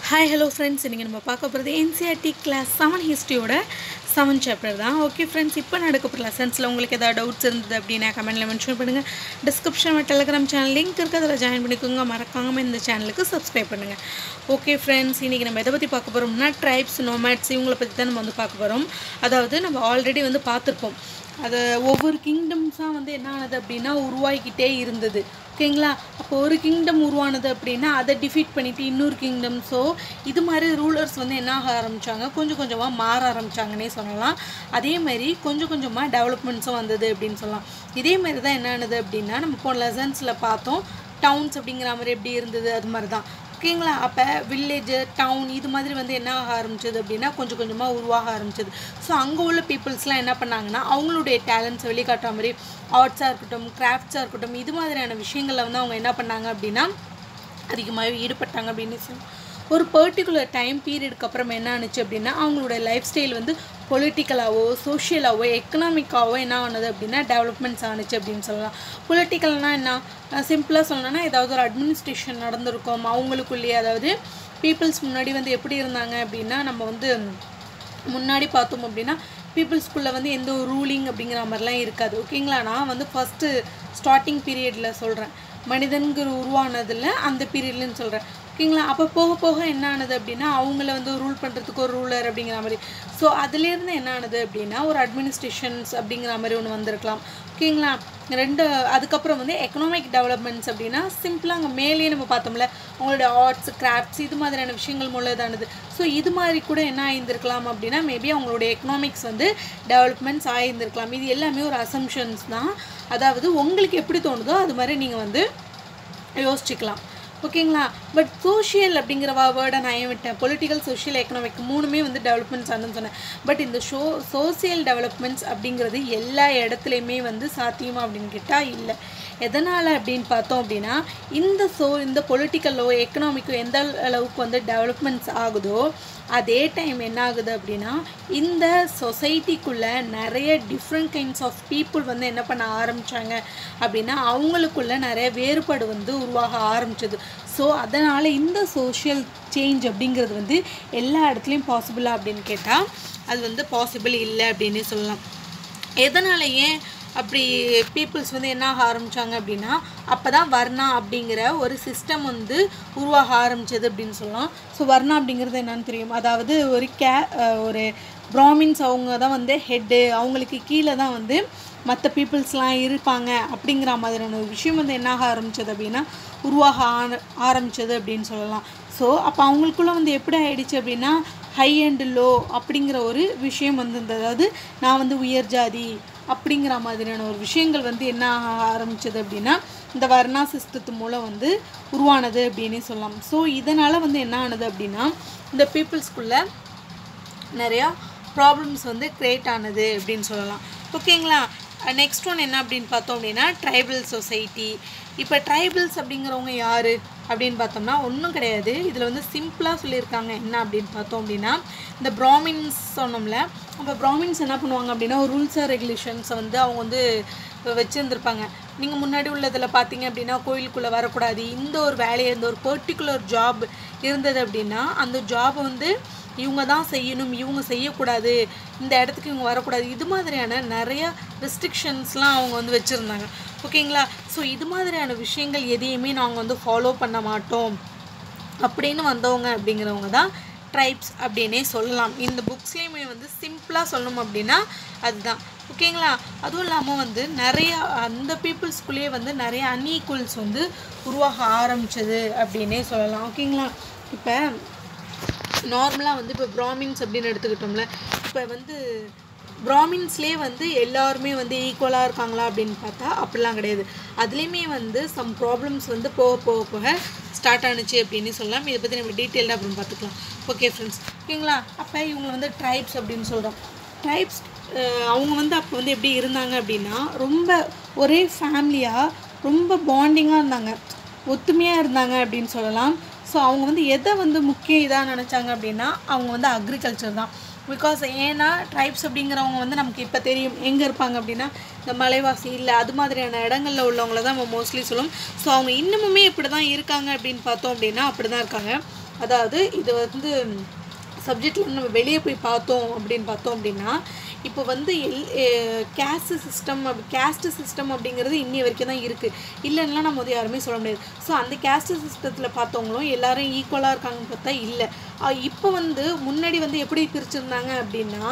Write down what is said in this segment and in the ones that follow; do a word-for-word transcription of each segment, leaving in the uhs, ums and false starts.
Hi, hello friends. இன்னைக்கு நம்ம பார்க்க போகிறது N C E R T class seven historyயோட seven chapter தான். Okay friends, இப்போ நடக்க போகிற லெசன்ஸில் உங்களுக்கு ஏதாவது டவுட்ஸ் இருந்தது அப்படின்னா கமெண்ட்டில் மென்ஷன் பண்ணுங்கள். டிஸ்கிரிப்ஷன் டெலிகிராம் சேனல் லிங்க் இருக்குது, அதில் ஜாயின் பண்ணிக்கோங்க. மறக்காமல் இந்த சேனலுக்கு சப்ஸ்கிரைப் பண்ணுங்கள். ஓகே ஃப்ரெண்ட்ஸ், இன்றைக்கி நம்ம எதை பற்றி பார்க்க போகிறோம்னா ட்ரைப்ஸ், நோமேட்ஸ் இவங்களை பற்றி தான் நம்ம வந்து பார்க்க போகிறோம். அதாவது நம்ம ஆல்ரெடி வந்து பார்த்துருப்போம். அது ஒவ்வொரு கிங்டம்ஸாக வந்து என்ன ஆனது அப்படின்னா உருவாகிக்கிட்டே இருந்தது. ஓகேங்களா? அப்போ ஒரு கிங்டம் உருவானது அப்படின்னா அதை டிஃபீட் பண்ணிவிட்டு இன்னொரு கிங்டம், ஸோ இது மாதிரி ரூலர்ஸ் வந்து என்ன ஆக ஆரம்பித்தாங்க, கொஞ்சம் கொஞ்சமாக மாற ஆரம்பித்தாங்கன்னே சொல்லலாம். அதே மாதிரி கொஞ்சம் கொஞ்சமாக டெவலப்மெண்ட்ஸும் வந்தது அப்படின்னு சொல்லலாம். இதே மாதிரி தான் என்ன ஆனது அப்படின்னா நம்ம இப்போ லெசன்ஸில் பார்த்தோம். டவுன்ஸ் அப்படிங்கிற மாதிரி எப்படி இருந்தது, அது மாதிரி தான். ஓகேங்களா? அப்போ வில்லேஜு, டவுன் இது மாதிரி வந்து என்ன ஆக ஆரம்பிச்சது அப்படின்னா கொஞ்சம் கொஞ்சமாக உருவாக ஆரம்பிச்சது. ஸோ அங்கே உள்ள பீப்புள்ஸ்லாம் என்ன பண்ணாங்கன்னா அவங்களுடைய டேலண்ட்ஸை வெளிக்காட்டுற மாதிரி ஆர்ட்ஸாக இருக்கட்டும், கிராஃப்ட்ஸாக இருக்கட்டும், இது மாதிரியான விஷயங்களில் வந்து அவங்க என்ன பண்ணாங்க அப்படின்னா அதிகமாகவே ஈடுபட்டாங்க அப்படின்னு சொல்லி ஒரு பர்டிகுலர் டைம் பீரியடுக்கு அப்புறம் என்ன ஆனிச்சு அப்படின்னா அவங்களோட லைஃப் ஸ்டைல் வந்து பொலிட்டிக்கலாவோ சோஷியலாவோ எக்கனாமிக்காவோ என்ன ஆனது அப்படின்னா டெவலப்மெண்ட்ஸ் ஆனிச்சு அப்படின்னு சொல்லலாம். பொலிட்டிக்கல்னால் என்ன, சிம்பிளாக சொல்லணும்னா ஏதாவது ஒரு அட்மினிஸ்ட்ரேஷன் நடந்திருக்கும் அவங்களுக்குள்ளேயே. அதாவது பீப்புள்ஸ் முன்னாடி வந்து எப்படி இருந்தாங்க அப்படின்னா நம்ம வந்து முன்னாடி பார்த்தோம் அப்படின்னா பீப்புள்ஸ்குள்ளே வந்து எந்த ஒரு ரூலிங் அப்படிங்கிற மாதிரிலாம் இருக்காது. ஓகேங்களா? நான் வந்து ஃபஸ்ட்டு ஸ்டார்டிங் பீரியடில் சொல்கிறேன், மனிதன்கிற உருவானதில் அந்த பீரியட்லன்னு சொல்கிறேன். ஓகேங்களா? அப்போ போக போக என்ன ஆனது அப்படின்னா அவங்கள வந்து ரூல் பண்ணுறதுக்கு ஒரு ரூலர் அப்படிங்கிற மாதிரி. ஸோ அதுலேருந்து என்ன ஆனது அப்படின்னா ஒரு அட்மினிஸ்ட்ரேஷன்ஸ் அப்படிங்கிற மாதிரி ஒன்று வந்திருக்கலாம். ஓகேங்களா? ரெண்டு அதுக்கப்புறம் வந்து எக்கனாமிக் டெவலப்மெண்ட்ஸ் அப்படின்னா சிம்பிளாக அங்கே மேலேயே நம்ம பார்த்தோம்ல அவங்களோட ஆர்ட்ஸ், கிராஃப்ட்ஸ் இது மாதிரியான விஷயங்கள் மூலதானது. ஸோ இது மாதிரி கூட என்ன ஆயிருந்திருக்கலாம் அப்படின்னா மேபி அவங்களுடைய எக்கனாமிக்ஸ் வந்து டெவலப்மெண்ட்ஸ் ஆயிருந்திருக்கலாம். இது எல்லாமே ஒரு அசம்ஷன்ஸ் தான். அதாவது உங்களுக்கு எப்படி தோணுதோ அது மாதிரி நீங்கள் வந்து யோசிச்சுக்கலாம். ஓகேங்களா? பட் சோஷியல் அப்படிங்கிற வேர்டை நான் ஏன் விட்டேன், பொலிட்டிக்கல், சோஷியல், எக்கனாமிக் மூணுமே வந்து டெவலப்மெண்ட்ஸ் ஆனதுன்னு சொன்னேன். பட் இந்த ஷோ சோசியல் டெவலப்மெண்ட்ஸ் அப்படிங்கிறது எல்லா இடத்துலையுமே வந்து சாத்தியமா அப்படின்னு கேட்டால் இல்லை. எதனால் அப்படின்னு பார்த்தோம் அப்படின்னா இந்த சோ இந்த பொலிட்டிக்கலோ எக்கனாமிக்கோ எந்த அளவுக்கு வந்து டெவலப்மெண்ட்ஸ் ஆகுதோ அதே டைம் என்ன ஆகுது அப்படின்னா இந்த சொசைட்டிக்குள்ளே நிறைய டிஃப்ரெண்ட் கைண்ட்ஸ் ஆஃப் பீப்புள் வந்து என்ன பண்ண ஆரம்பித்தாங்க அப்படின்னா அவங்களுக்குள்ள நிறைய வேறுபாடு வந்து உருவாக ஆரம்பிச்சது. ஸோ அதனால் இந்த சோஷியல் சேஞ்ச் அப்படிங்கிறது வந்து எல்லா இடத்துலையும் பாசிபிளா அப்படின்னு கேட்டால் அது வந்து பாசிபிள் இல்லை அப்படின்னு சொல்லலாம். எதனால் ஏன் அப்படி பீப்புள்ஸ் வந்து என்ன ஆக ஆரம்பித்தாங்க அப்படின்னா அப்போ தான் வர்ணா அப்படிங்கிற ஒரு சிஸ்டம் வந்து உருவாக ஆரம்பித்தது அப்படின்னு சொல்லலாம். ஸோ வர்ணா அப்படிங்கிறது என்னன்னு தெரியும், அதாவது ஒரு கே ஒரு பிராமின்ஸ் அவங்க தான் வந்து ஹெட்டு, அவங்களுக்கு கீழே தான் வந்து மற்ற பீப்புள்ஸ்லாம் இருப்பாங்க அப்படிங்கிற மாதிரியான ஒரு விஷயம் வந்து என்ன ஆக ஆரம்பித்தது அப்படின்னா உருவாக ஆர ஆரம்பித்தது அப்படின்னு சொல்லலாம். ஸோ அப்போ அவங்களுக்குள்ளே வந்து எப்படி ஆயிடுச்சு அப்படின்னா ஹை அண்ட் லோ அப்படிங்கிற ஒரு விஷயம் வந்து இருந்தது. அதாவது நான் வந்து உயர் ஜாதி அப்படிங்கிற மாதிரியான ஒரு விஷயங்கள் வந்து என்ன ஆக ஆரம்பிச்சது அப்படின்னா இந்த வர்ணா சிஸ்டத்து மூலம் வந்து உருவானது அப்படின்னு சொல்லலாம். ஸோ இதனால் வந்து என்ன ஆனது அப்படின்னா இந்த பீப்புள்ஸ்குள்ளே நிறையா ப்ராப்ளம்ஸ் வந்து க்ரியேட் ஆனது அப்படின்னு சொல்லலாம். ஓகேங்களா? நெக்ஸ்ட் ஒன் என்ன அப்படின்னு பார்த்தோம் அப்படின்னா ட்ரைபல் சொசைட்டி. இப்போ ட்ரைபல்ஸ் அப்படிங்கிறவங்க யார் அப்படின்னு பார்த்தோம்னா ஒன்றும் கிடையாது. இதில் வந்து சிம்பிளாக சொல்லியிருக்காங்க என்ன அப்படின்னு பார்த்தோம் அப்படின்னா இந்த பிராமின்ஸ் சொன்னோம்ல, அப்போ பிராமின்ஸ் என்ன பண்ணுவாங்க அப்படின்னா ஒரு ரூல்ஸ் அண்ட் ரெகுலேஷன்ஸை வந்து அவங்க வந்து வச்சுருந்துருப்பாங்க. நீங்கள் முன்னாடி உள்ளதில் பார்த்தீங்க அப்படின்னா கோயிலுக்குள்ளே வரக்கூடாது, இந்த ஒரு வேலையை இந்த ஒரு பர்டிகுலர் ஜாப் இருந்தது அப்படின்னா அந்த ஜாபை வந்து இவங்க தான் செய்யணும், இவங்க செய்யக்கூடாது, இந்த இடத்துக்கு இவங்க வரக்கூடாது, இது மாதிரியான நிறையா ரெஸ்ட்ரிக்ஷன்ஸ்லாம் அவங்க வந்து வச்சுருந்தாங்க. ஓகேங்களா? ஸோ இது மாதிரியான விஷயங்கள் எதையுமே நாங்கள் வந்து ஃபாலோ பண்ண மாட்டோம் அப்படின்னு வந்தவங்க அப்படிங்கிறவங்க தான் ட்ரைப்ஸ் அப்படின்னே சொல்லலாம். இந்த புக்ஸ்லேயுமே வந்து சிம்பிளாக சொல்லணும் அப்படின்னா அதுதான். ஓகேங்களா? அதுவும் இல்லாமல் வந்து நிறையா அந்த பீப்புள்ஸ்குள்ளேயே வந்து நிறைய அன்ஈக்குவல்ஸ் வந்து உருவாக ஆரம்பித்தது அப்படின்னே சொல்லலாம். ஓகேங்களா? இப்போ நார்மலாக வந்து இப்போ பிராமின்ஸ் அப்படின்னு எடுத்துக்கிட்டோம்ல, இப்போ வந்து பிராமின்ஸ்லேயே வந்து எல்லாருமே வந்து ஈக்குவலாக இருக்காங்களா அப்படின்னு பார்த்தா அப்படிலாம் கிடையாது. அதுலேயுமே வந்து சம் ப்ராப்ளம்ஸ் வந்து போக போக போக ஸ்டார்ட் ஆனிச்சு அப்படின்னு சொல்லலாம். இதை பற்றி நம்ம டீட்டெயில்டாக அப்புறம் பார்த்துக்கலாம். ஓகே ஃப்ரெண்ட்ஸ், ஓகேங்களா? அப்போ இவங்க வந்து ட்ரைப்ஸ் அப்படின்னு சொல்கிறோம். ட்ரைப்ஸ் அவங்க வந்து அப்போ வந்து எப்படி இருந்தாங்க அப்படின்னா ரொம்ப ஒரே ஃபேமிலியாக ரொம்ப பாண்டிங்காக இருந்தாங்க, ஒத்துமையாக இருந்தாங்க அப்படின்னு சொல்லலாம். ஸோ அவங்க வந்து எதை வந்து முக்கிய இதாக நினச்சாங்க அப்படின்னா அவங்க வந்து அக்ரிகல்ச்சர் தான். பிகாஸ் ஏன்னா ட்ரைப்ஸ் அப்படிங்கிறவங்க வந்து நமக்கு இப்போ தெரியும் எங்கே இருப்பாங்க அப்படின்னா இந்த மலைவாசி இல்லை அது மாதிரியான இடங்களில் உள்ளவங்கள தான் நம்ம மோஸ்ட்லி சொல்லுவோம். ஸோ அவங்க இன்னமுமே இப்படி தான் இருக்காங்க அப்படின்னு பார்த்தோம் அப்படின்னா அப்படி தான் இருக்காங்க. அதாவது இது வந்து சப்ஜெக்டில் நம்ம வெளியே போய் பார்த்தோம் அப்படின்னு பார்த்தோம் அப்படின்னா இப்போ வந்து எல் caste system of caste system அப்படிங்கிறது இன்னி வரைக்கும் தான் இருக்குது, இல்லைன்னா நம்ம வந்து யாருமே சொல்ல முடியாது. ஸோ அந்த கேஸ்ட் சிஸ்டத்தில் பார்த்தவங்களும் எல்லாரும் ஈக்குவலாக இருக்காங்கன்னு பார்த்தா இல்லை. இப்போ வந்து முன்னாடி வந்து எப்படி பிரிச்சுருந்தாங்க அப்படின்னா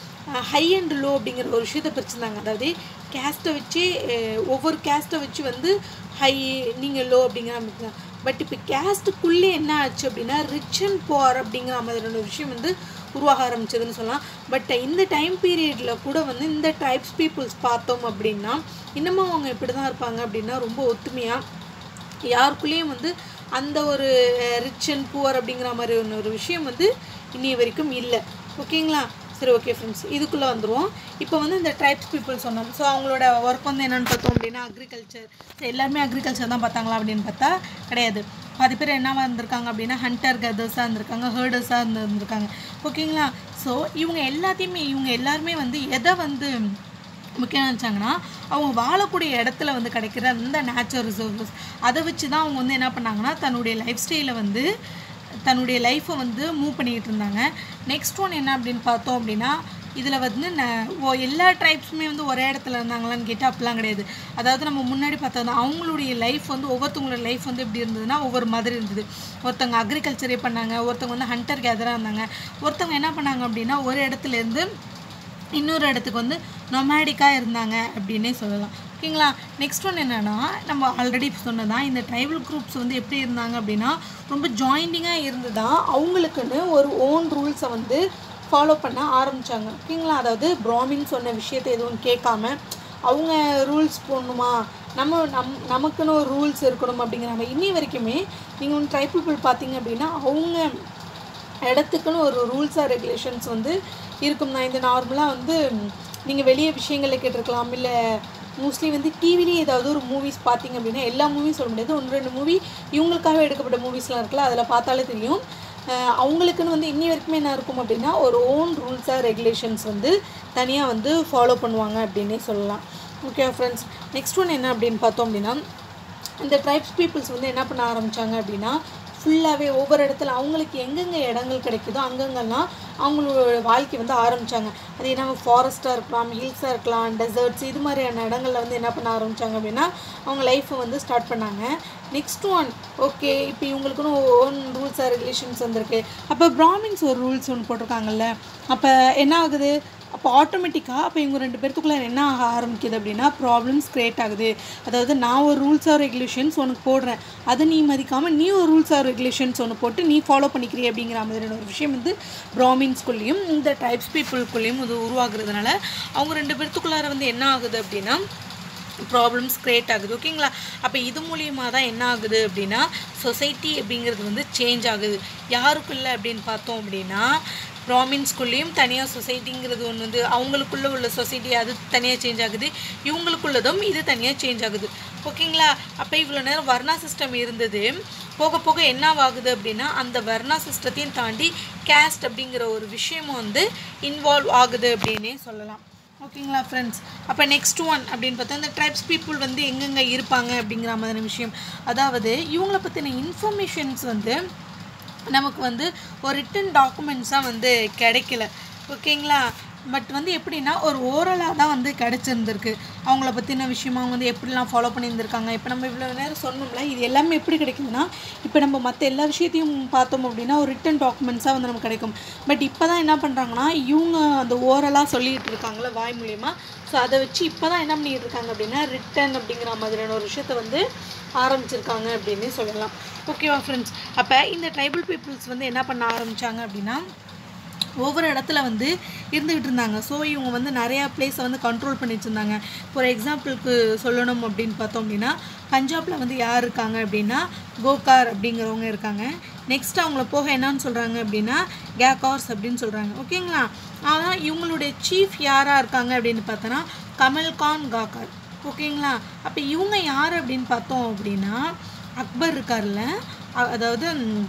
ஹை அண்ட் லோ அப்படிங்கிற ஒரு விஷயத்தை பிரிச்சுருந்தாங்க. அதாவது கேஸ்ட்டை வச்சு ஒவ்வொரு கேஸ்ட்டை வச்சு வந்து ஹை நீங்கள் லோ அப்படிங்கிற மாதிரி. பட் இப்போ கேஸ்ட்டுக்குள்ளே என்ன ஆச்சு அப்படின்னா ரிச் அண்ட் புவர் அப்படிங்கிற மாதிரியான ஒரு விஷயம் வந்து உருவாக ஆரம்பிச்சதுன்னு சொல்லலாம். பட் இந்த டைம் பீரியடில் கூட வந்து இந்த ட்ரைப்ஸ் பீப்புள்ஸ் பார்த்தோம் அப்படின்னா இன்னமும் அவங்க எப்படி தான் இருப்பாங்க அப்படின்னா ரொம்ப ஒத்துமையாக யாருக்குள்ளேயும் வந்து அந்த ஒரு ரிச் அண்ட் புவர் அப்படிங்கிற மாதிரி ஒன்று ஒரு விஷயம் வந்து இன்னி வரைக்கும் இல்லை. ஓகேங்களா? சரி, ஓகே ஃப்ரெண்ட்ஸ், இதுக்குள்ளே வந்துடுவோம். இப்போ வந்து இந்த ட்ரைப்ஸ் பீப்புள் சொன்னோம். ஸோ அவங்களோட ஒர்க் வந்து என்னென்னு பார்த்தோம் அப்படின்னா அக்ரிகல்ச்சர். ஸோ எல்லாருமே அக்ரிகல்ச்சர் தான் பார்த்தாங்களா அப்படின்னு பார்த்தா கிடையாது. பாதி பேர் என்னவா இருந்திருக்காங்க அப்படின்னா ஹண்டர் கெதர்ஸாக இருந்திருக்காங்க, ஹேர்டர்ஸாக இருந்து இருந்திருக்காங்க. ஓகேங்களா? ஸோ இவங்க எல்லாத்தையுமே இவங்க எல்லாருமே வந்து எதை வந்து முக்கியம் நினச்சாங்கன்னா அவங்க வாழக்கூடிய இடத்துல வந்து கிடைக்கிற அந்த நேச்சுரல் ரிசோர்ஸஸ் அதை வச்சு தான் அவங்க வந்து என்ன பண்ணாங்கன்னா தன்னுடைய லைஃப் ஸ்டைலை வந்து தன்னுடைய லைஃப்பை வந்து மூவ் பண்ணிக்கிட்டு இருந்தாங்க. நெக்ஸ்ட் ஒன் என்ன அப்படின்னு பார்த்தோம் அப்படின்னா இதில் வந்து ந ஓ எல்லா ட்ரைப்ஸுமே வந்து ஒரே இடத்துல இருந்தாங்களான்னு கேட்டால் அப்படிலாம் கிடையாது. அதாவது நம்ம முன்னாடி பார்த்தது அவங்களுடைய லைஃப் வந்து ஒவ்வொருத்தவங்களோட லைஃப் வந்து எப்படி இருந்ததுன்னா ஒவ்வொரு மாதிரி இருந்தது. ஒருத்தவங்க அக்ரிகல்ச்சரே பண்ணாங்க, ஒருத்தவங்க வந்து ஹண்டர் கேதராக இருந்தாங்க, ஒருத்தவங்க என்ன பண்ணாங்க அப்படின்னா ஒரு இடத்துலேருந்து இன்னொரு இடத்துக்கு வந்து நொமேடிக்காக இருந்தாங்க அப்படின்னே சொல்லலாம். ஓகேங்களா? நெக்ஸ்ட் ஒன் என்னென்னா நம்ம ஆல்ரெடி சொன்னதான் இந்த ட்ரைபல் குரூப்ஸ் வந்து எப்படி இருந்தாங்க அப்படின்னா ரொம்ப ஜாயிண்டிங்காக இருந்துதான் அவங்களுக்குன்னு ஒரு ஓன் ரூல்ஸை வந்து ஃபாலோ பண்ண ஆரம்பித்தாங்க. ஓகேங்களா? அதாவது பிராமின் சொன்ன விஷயத்தை எதுவும் கேட்காம அவங்க ரூல்ஸ் போடணுமா, நம்ம நம் நமக்குன்னு ஒரு ரூல்ஸ் இருக்கணும் அப்படிங்கிற மாதிரி இன்னி வரைக்குமே நீங்கள் ஒன்று ட்ரைபல் பீப்புள் பார்த்தீங்க அப்படின்னா அவங்க இடத்துக்குன்னு ஒரு ரூல்ஸ் ஆர் ரெகுலேஷன்ஸ் வந்து இருக்கும். நான் இந்த நார்மலாக வந்து நீங்கள் வெளியே விஷயங்களை கேட்டிருக்கலாம், இல்லை மோஸ்ட்லி வந்து டிவிலேயே ஏதாவது ஒரு மூவிஸ் பார்த்தீங்க அப்படின்னா எல்லா மூவியும் சொல்ல முடியாது, ஒன்று ரெண்டு மூவி இவங்களுக்காக எடுக்கப்பட்ட மூவிஸ்லாம் இருக்குல்ல, அதில் பார்த்தாலே தெரியும். அவங்களுக்குன்னு வந்து இன்னி வரைக்குமே என்ன இருக்கும் அப்படின்னா ஒரு ஓன் ரூல்ஸ் ஆர் ரெகுலேஷன்ஸ் வந்து தனியாக வந்து ஃபாலோ பண்ணுவாங்க அப்படின்னே சொல்லலாம். ஓகே ஃப்ரெண்ட்ஸ், நெக்ஸ்ட் ஒன் என்ன அப்படின்னு பார்த்தோம் அப்படின்னா இந்த ட்ரைப்ஸ் பீப்புள்ஸ் வந்து என்ன பண்ண ஆரம்பித்தாங்க அப்படின்னா ஃபுல்லாகவே ஒவ்வொரு இடத்துல அவங்களுக்கு எங்கெங்கே இடங்கள் கிடைக்குதோ அங்கங்கெல்லாம் அவங்களோட வாழ்க்கை வந்து ஆரம்பித்தாங்க. அது என்ன ஃபாரஸ்ட்டாக இருக்கலாம், ஹில்ஸாக இருக்கலாம், டெசர்ட்ஸ், இது மாதிரியான இடங்களில் வந்து என்ன பண்ண ஆரம்பித்தாங்க அப்படின்னா அவங்க லைஃப்பை வந்து ஸ்டார்ட் பண்ணாங்க. நெக்ஸ்ட் ஒன் ஓகே இப்போ இவங்களுக்குன்னு ஓன் ரூல்ஸ் ஆர் ரெகுலேஷன்ஸ் வந்திருக்கு. அப்போ பிராமின்ஸ் ஒரு ரூல்ஸ் ஒன்று போட்டிருக்காங்கல்ல, அப்போ என்ன ஆகுது அப்போ ஆட்டோமேட்டிக்காக அப்போ இவங்க ரெண்டு பேர்த்துக்குள்ளே என்ன ஆக ஆரம்பிக்குது அப்படின்னா ப்ராப்ளம்ஸ் க்ரியேட் ஆகுது. அதாவது நான் ஒரு ரூல்ஸ் ஆர் ரெகுலேஷன்ஸ் உனக்கு போடுறேன், அதை நீ மதிக்காமல் நீ ஒரு ரூல்ஸ் ஆர் ரெகுலேஷன்ஸ் ஒன்று போட்டு நீ ஃபாலோ பண்ணிக்கிறீ அப்படிங்கிற மாதிரியான ஒரு விஷயம் வந்து பிராமின்ஸ்குள்ளேயும் இந்த ட்ரைப்ஸ் பீப்புளுக்குள்ளேயும் இது உருவாகுறதுனால அவங்க ரெண்டு பேர்த்துக்குள்ளார வந்து என்ன ஆகுது அப்படின்னா ப்ராப்ளம்ஸ் க்ரியேட் ஆகுது. ஓகேங்களா? அப்போ இது மூலியமாக தான் என்ன ஆகுது அப்படின்னா சொசைட்டி அப்படிங்கிறது வந்து சேஞ்ச் ஆகுது. யாருக்குள்ள அப்படின்னு பார்த்தோம் அப்படின்னா பிராமின்ஸ்குள்ளேயும் தனியாக சொசைட்டிங்கிறது ஒன்று வந்து அவங்களுக்குள்ளே உள்ள சொசைட்டி அது தனியாக சேஞ்ச் ஆகுது, இவங்களுக்குள்ளதும் இது தனியாக சேஞ்ச் ஆகுது. ஓகேங்களா? அப்போ இவ்வளோ நேரம் வர்ணா சிஸ்டம் இருந்தது, போக போக என்ன ஆகுது அப்படின்னா அந்த வர்ணா சிஸ்டத்தையும் தாண்டி கேஸ்ட் அப்படிங்கிற ஒரு விஷயமும் வந்து இன்வால்வ் ஆகுது அப்படின்னே சொல்லலாம். ஓகேங்களா ஃப்ரெண்ட்ஸ்? அப்போ நெக்ஸ்ட் ஒன் அப்படின்னு பார்த்தா இந்த ட்ரைப்ஸ் பீப்புள் வந்து எங்கெங்கே இருப்பாங்க அப்படிங்கிற மாதிரியான விஷயம். அதாவது இவங்கள பற்றின இன்ஃபர்மேஷன்ஸ் வந்து நமக்கு வந்து ஒரு ரிட்டன் டாக்குமெண்ட்ஸாக வந்து கிடைக்கல. ஓகேங்களா? பட் வந்து எப்படின்னா ஒரு ஓரலாக தான் வந்து கிடச்சிருந்துருக்கு. அவங்கள பற்றின விஷயமா வந்து எப்படிலாம் ஃபாலோ பண்ணியிருந்திருக்காங்க. இப்போ நம்ம இவ்வளோ நேரம் சொன்னோம்ல, இது எல்லாமே எப்படி கிடைக்குதுன்னா இப்போ நம்ம மற்ற எல்லா விஷயத்தையும் பார்த்தோம் அப்படின்னா ஒரு ரிட்டன் டாக்குமெண்ட்ஸாக வந்து நமக்கு கிடைக்கும். பட் இப்போ தான் என்ன பண்ணுறாங்கன்னா இவங்க அந்த ஓரலாக சொல்லிகிட்டு இருக்காங்களே வாய் மூலிமா, ஸோ அதை வச்சு இப்போ தான் என்ன பண்ணிகிட்டு இருக்காங்க அப்படின்னா ரிட்டன் அப்படிங்கிற மாதிரியான ஒரு விஷயத்தை வந்து ஆரம்பிச்சிருக்காங்க அப்படின்னு சொல்லலாம். ஓகேவா ஃப்ரெண்ட்ஸ்? அப்போ இந்த ட்ரைபல் பீப்புள்ஸ் வந்து என்ன பண்ண ஆரம்பித்தாங்க அப்படின்னா ஒவ்வொரு இடத்துல வந்து இருந்துக்கிட்டு இருந்தாங்க. ஸோ இவங்க வந்து நிறையா பிளேஸை வந்து கண்ட்ரோல் பண்ணிட்டு இருந்தாங்க. ஃபார் எக்ஸாம்பிளுக்கு சொல்லணும் அப்படின்னு பார்த்தோம் அப்படின்னா பஞ்சாபில் வந்து யார் இருக்காங்க அப்படின்னா கோகார் அப்படிங்கிறவங்க இருக்காங்க. நெக்ஸ்ட் அவங்கள போக என்னன்னு சொல்கிறாங்க அப்படின்னா கேகார்ஸ் அப்படின்னு சொல்கிறாங்க. ஓகேங்களா? ஆனால் இவங்களுடைய சீஃப் யாராக இருக்காங்க அப்படின்னு பார்த்தோன்னா கமல்கான் காக்கார். ஓகேங்களா? அப்போ இவங்க யார் அப்படின்னு பார்த்தோம் அப்படின்னா அக்பர் இருக்கார்ல, அதாவது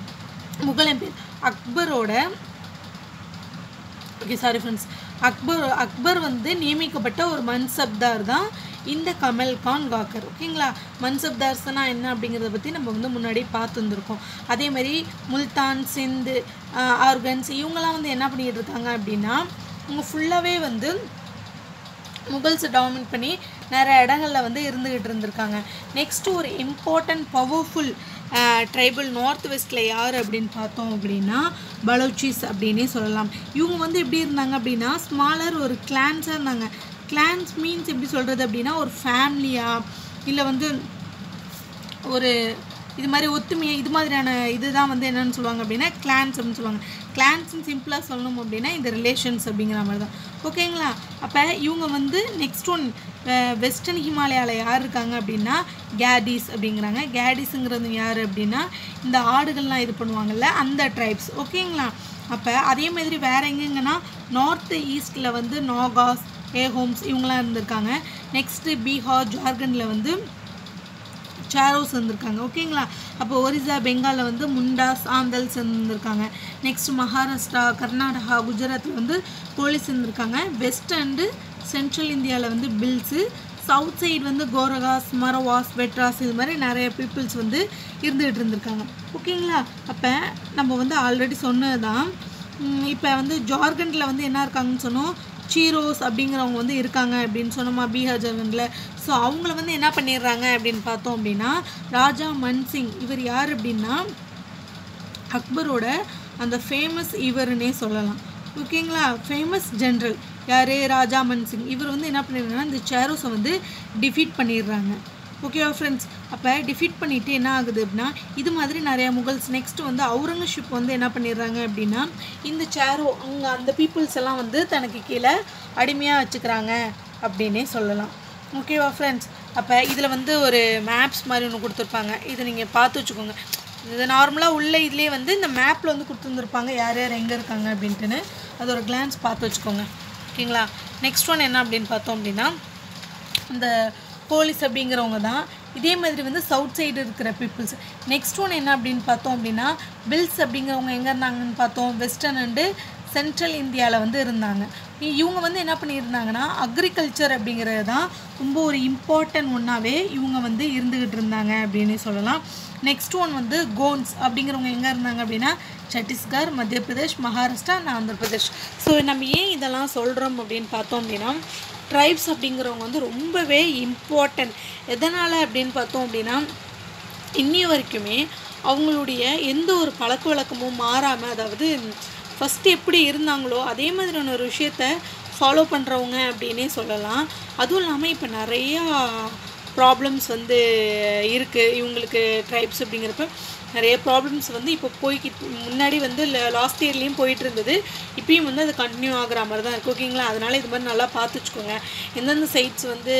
முகலாய பேர் அக்பரோட okay sorry friends Akbar Akbar வந்து நியமிக்கப்பட்ட ஒரு மன்சப்தார் தான் இந்த கமல் கான் காக்கர். ஓகேங்களா, மன்சப்தார்ஸ்னா என்ன அப்படிங்கிறத பற்றி நம்ம வந்து முன்னாடி பார்த்து வந்துருக்கோம். அதே மாதிரி முல்தான், சிந்து, ஆர்கன்ஸ் இவங்கெல்லாம் வந்து என்ன பண்ணிகிட்டு இருக்காங்க அப்படின்னா இவங்க ஃபுல்லாகவே வந்து முகல்ஸை டாமினேட் பண்ணி நிறைய இடங்களில் வந்து இருந்துக்கிட்டு இருந்திருக்காங்க. நெக்ஸ்ட்டு ஒரு இம்பார்ட்டன்ட் பவர்ஃபுல் ட்ரைபல் நார்த் வெஸ்ட்டில் யார் அப்படின்னு பார்த்தோம் அப்படின்னா பலோச்சிஸ் அப்படின்னே சொல்லலாம். இவங்க வந்து எப்படி இருந்தாங்க அப்படின்னா ஸ்மாலர் ஒரு கிளான்ஸாக இருந்தாங்க. கிளான்ஸ் மீன்ஸ் எப்படி சொல்கிறது அப்படின்னா ஒரு ஃபேமிலியாக இல்லை வந்து ஒரு இது மாதிரி ஒத்துமையாக இது மாதிரியான இதுதான் வந்து என்னென்னு சொல்லுவாங்க அப்படின்னா கிளான்ஸ் அப்படின்னு சொல்லுவாங்க. கிளான்ஸ்ன்னு சிம்பிளாக சொல்லணும் அப்படின்னா இந்த ரிலேஷன்ஸ் அப்படிங்கிற மாதிரி தான். ஓகேங்களா, அப்போ இவங்க வந்து நெக்ஸ்ட் ஒன் வெஸ்டர்ன் ஹிமாலயாவில் யார் இருக்காங்க அப்படின்னா கேடிஸ் அப்படிங்கிறாங்க. கேடிஸுங்கிறது யார் அப்படின்னா இந்த ஆடுகள்லாம் இது பண்ணுவாங்கள்ல அந்த ட்ரைப்ஸ். ஓகேங்களா, அப்போ அதே மாதிரி வேறு எங்கெங்கன்னா நார்த்து ஈஸ்டில் வந்து நாகாஸ், ஏஹோம்ஸ் இவங்களாம் இருந்திருக்காங்க. நெக்ஸ்ட்டு பீகார், ஜார்க்கண்டில் வந்து சாரோஸ் இருந்திருக்காங்க. ஓகேங்களா, அப்போ ஒரிசா, பெங்காலில் வந்து முண்டாஸ், ஆந்தல்ஸ் இருந்திருக்காங்க. நெக்ஸ்ட் மகாராஷ்டிரா, கர்நாடகா, குஜராத்தில் வந்து போலீஸ் இருந்திருக்காங்க. வெஸ்ட் அண்டு சென்ட்ரல் இந்தியாவில் வந்து பில்ஸு, சவுத் சைடு வந்து கோரகாஸ், மரவாஸ், வெட்ராஸ் இது மாதிரி நிறைய பீப்புள்ஸ் வந்து இருந்துகிட்டு இருந்திருக்காங்க. ஓகேங்களா, அப்போ நம்ம வந்து ஆல்ரெடி சொன்னது தான். இப்போ வந்து ஜார்க்கண்டில் வந்து என்ன இருக்காங்கன்னு சொன்னோம், சீரோஸ் அப்படிங்கிறவங்க வந்து இருக்காங்க அப்படின்னு சொன்னோமா பீகார், ஜார்க்கண்டில். ஸோ அவங்கள வந்து என்ன பண்ணிடுறாங்க அப்படின்னு பார்த்தோம் அப்படின்னா ராஜா மன்சிங் இவர் யார் அப்படின்னா அக்பரோட அந்த ஃபேமஸ் இவருன்னே சொல்லலாம். ஓகேங்களா, ஃபேமஸ் ஜென்ரல் யார் ராஜா மன்சிங். இவர் வந்து என்ன பண்ணிடுறாங்கன்னா இந்த சேரோஸை வந்து டிஃபீட் பண்ணிடுறாங்க. ஓகேவா ஃப்ரெண்ட்ஸ், அப்போ டிஃபீட் பண்ணிவிட்டு என்ன ஆகுது அப்படின்னா இது மாதிரி நிறையா முகல்ஸ். நெக்ஸ்ட்டு வந்து அவுரங்கசீப் வந்து என்ன பண்ணிடுறாங்க அப்படின்னா இந்த சேரோ அவங்க அந்த பீப்புள்ஸ் எல்லாம் வந்து தனக்கு கீழே அடிமையாக வச்சுக்கிறாங்க அப்படின்னே சொல்லலாம். ஓகேவா ஃப்ரெண்ட்ஸ், அப்போ இதில் வந்து ஒரு மேப்ஸ் மாதிரி ஒன்று கொடுத்துருப்பாங்க. இதை நீங்கள் பார்த்து வச்சுக்கோங்க. இது நார்மலாக உள்ள இதுலேயே வந்து இந்த மேப்பில் வந்து கொடுத்துருந்துருப்பாங்க யார் யார் எங்கே இருக்காங்க அப்படின்ட்டுன்னு. அது ஒரு கிளான்ஸ் பார்த்து வச்சுக்கோங்க. ஓகேங்களா, நெக்ஸ்ட் ஒன் என்ன அப்படின்னு பார்த்தோம் அப்படின்னா இந்த போலீஸ் அப்படிங்கிறவங்க தான். இதே மாதிரி வந்து சவுத் சைடு இருக்கிற பீப்புள்ஸ். நெக்ஸ்ட் ஒன் என்ன அப்படின்னு பார்த்தோம் அப்படின்னா பில்ஸ் அப்படிங்கிறவங்க எங்கே இருந்தாங்கன்னு பார்த்தோம் வெஸ்டர்ன் அண்டு சென்ட்ரல் இந்தியாவில் வந்து இருந்தாங்க. இவங்க வந்து என்ன பண்ணியிருந்தாங்கன்னா அக்ரிகல்ச்சர் அப்படிங்கிறது தான் ரொம்ப ஒரு இம்பார்ட்டன்ட் ஒன்றாவே இவங்க வந்து இருந்துக்கிட்டு இருந்தாங்க அப்படின்னு சொல்லலாம். நெக்ஸ்ட் ஒன் வந்து கோன்ஸ் அப்படிங்கிறவங்க எங்கே இருந்தாங்க அப்படின்னா சத்தீஸ்கர், மத்திய பிரதேஷ், மகாராஷ்டிரா, ஆந்திர பிரதேஷ். ஸோ நம்ம ஏன் இதெல்லாம் சொல்கிறோம் அப்படின்னு பார்த்தோம் அப்படின்னா ட்ரைப்ஸ் அப்படிங்கிறவங்க வந்து ரொம்பவே இம்பார்ட்டன்ட். எதனால் அப்படின்னு பார்த்தோம் அப்படின்னா இன்னி வரைக்குமே அவங்களுடைய எந்த ஒரு பழக்க வழக்கமும் மாறாமல், அதாவது ஃபஸ்ட்டு எப்படி இருந்தாங்களோ அதே மாதிரியான ஒரு விஷயத்த ஃபாலோ பண்ணுறவங்க அப்படின்னே சொல்லலாம். அதுவும் இல்லாமல் இப்போ நிறையா ப்ராப்ளம்ஸ் வந்து இருக்குது இவங்களுக்கு ட்ரைப்ஸ் அப்படிங்கிறப்ப. நிறைய ப்ராப்ளம்ஸ் வந்து இப்போ போய்கிட்டு முன்னாடி வந்து லாஸ்ட் இயர்லேயும் போயிட்டு இருந்தது, இப்பயும் வந்து அது கண்டினியூ ஆகிற மாதிரி தான் இருக்குது. ஓகேங்களா, அதனால் இது மாதிரி நல்லா பார்த்து வச்சுக்கோங்க. எந்தெந்த சைட்ஸ் வந்து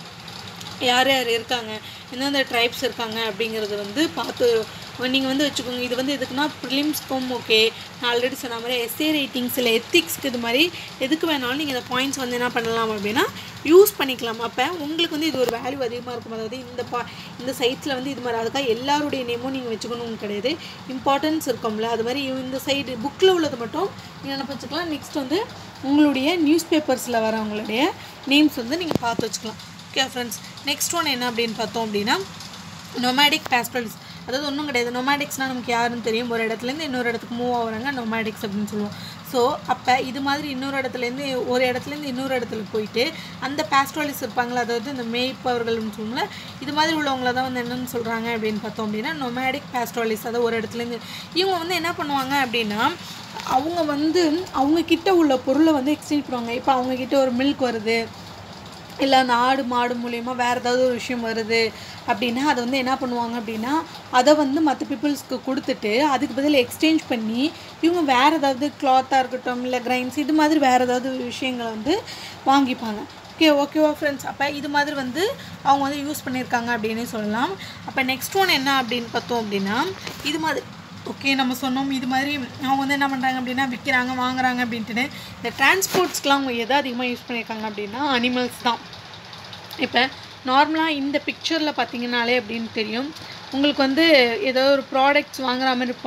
யார் யார் இருக்காங்க, எந்தெந்த ட்ரைப்ஸ் இருக்காங்க அப்படிங்கிறது வந்து பார்த்து நீங்கள் வந்து வச்சுக்கோங்க. இது வந்து எதுக்குன்னா ப்ரிலிம்ஸ்க்கும் ஓகே, நான் ஆல்ரெடி சொன்ன மாதிரி எஸ்ஏ ரைட்டிங்ஸ் இல்லை எத்திக்ஸ்க்கு இது மாதிரி எதுக்கு வேணாலும் நீங்கள் இந்த பாயிண்ட்ஸ் வந்து என்ன பண்ணலாம் அப்படின்னா யூஸ் பண்ணிக்கலாம். அப்போ உங்களுக்கு வந்து இது ஒரு வேல்யூ அதிகமாக இருக்கும். அதாவது இந்த பா இந்த சைட்ஸில் வந்து இது மாதிரி அதுக்காக எல்லாருடைய நேமும் நீங்கள் வச்சுக்கணும்னு கிடையாது, இம்பார்ட்டன்ஸ் இருக்கும்ல. அது மாதிரி இந்த சைடு புக்கில் உள்ளது மட்டும் நீங்கள் என்ன வச்சுக்கலாம். நெக்ஸ்ட் வந்து உங்களுடைய நியூஸ் பேப்பர்ஸில் வரவங்களுடைய நேம்ஸ் வந்து நீங்கள் பார்த்து வச்சுக்கலாம். ஓகே ஃப்ரெண்ட்ஸ், நெக்ஸ்ட் ஒன் என்ன அப்படின்னு பார்த்தோம் அப்படின்னா நொமேடிக் பாஸ்டரலிஸ்ட். அதாவது ஒன்றும் கிடையாது, நொமேடிக்ஸ்னால் நமக்கு யாருன்னு தெரியும், ஒரு இடத்துலேருந்து இன்னொரு இடத்துக்கு மூவ் ஆகுறாங்க, நொமேடிக்ஸ் அப்படின்னு சொல்லுவோம். ஸோ அப்போ இது மாதிரி இன்னொரு இடத்துலேருந்து ஒரு இடத்துலேருந்து இன்னொரு இடத்துல போயிட்டு அந்த பாஸ்டரலிஸ்ட் இருப்பாங்களா, அதாவது இந்த மேய்ப்பவர்கள்னு சொல்லுவோம்ல, இது மாதிரி உள்ளவங்கள தான் வந்து என்னென்னு சொல்கிறாங்க அப்படின்னு பார்த்தோம் அப்படின்னா நொமேடிக் பாஸ்டரலிஸ்ட். அதாவது ஒரு இடத்துலேருந்து இவங்க வந்து என்ன பண்ணுவாங்க அப்படின்னா அவங்க வந்து அவங்கக்கிட்ட உள்ள பொருளை வந்து எக்ஸ்சேஞ்ச் பண்ணுவாங்க. இப்போ அவங்கக்கிட்ட ஒரு மில்க் வருது, இல்லை அந்த ஆடு மாடு மூலயமா வேறு ஏதாவது ஒரு விஷயம் வருது அப்படின்னா அதை வந்து என்ன பண்ணுவாங்க அப்படின்னா அதை வந்து மற்ற பீப்புள்ஸ்க்கு கொடுத்துட்டு அதுக்கு பதில் எக்ஸ்சேஞ்ச் பண்ணி இவங்க வேறு ஏதாவது கிளாத்தாக இருக்கட்டும் இல்லை கிரைன்ஸ் இது மாதிரி வேறு ஏதாவது விஷயங்களை வந்து வாங்கிப்பாங்க. ஓகே ஓகேவா ஃப்ரெண்ட்ஸ், அப்போ இது மாதிரி வந்து அவங்க வந்து யூஸ் பண்ணியிருக்காங்க அப்படின்னு சொல்லலாம். அப்போ நெக்ஸ்ட் ஒன் என்ன அப்படின்னு பார்த்தோம் அப்படின்னா இது மாதிரி ஓகே நம்ம சொன்னோம் இது மாதிரி அவங்க வந்து என்ன பண்ணுறாங்க அப்படின்னா விற்கிறாங்க வாங்குறாங்க அப்படின்ட்டு. இந்த டிரான்ஸ்போர்ட்ஸ்க்கெலாம் அவங்க எதை அதிகமாக யூஸ் பண்ணியிருக்காங்க அப்படின்னா அனிமல்ஸ் தான். இப்போ நார்மலாக இந்த பிக்சரில் பார்த்தீங்கன்னாலே அப்படின்னு தெரியும் உங்களுக்கு வந்து ஏதோ ஒரு ப்ராடக்ட்ஸ் வாங்குற மாதிரி இருப்போம்.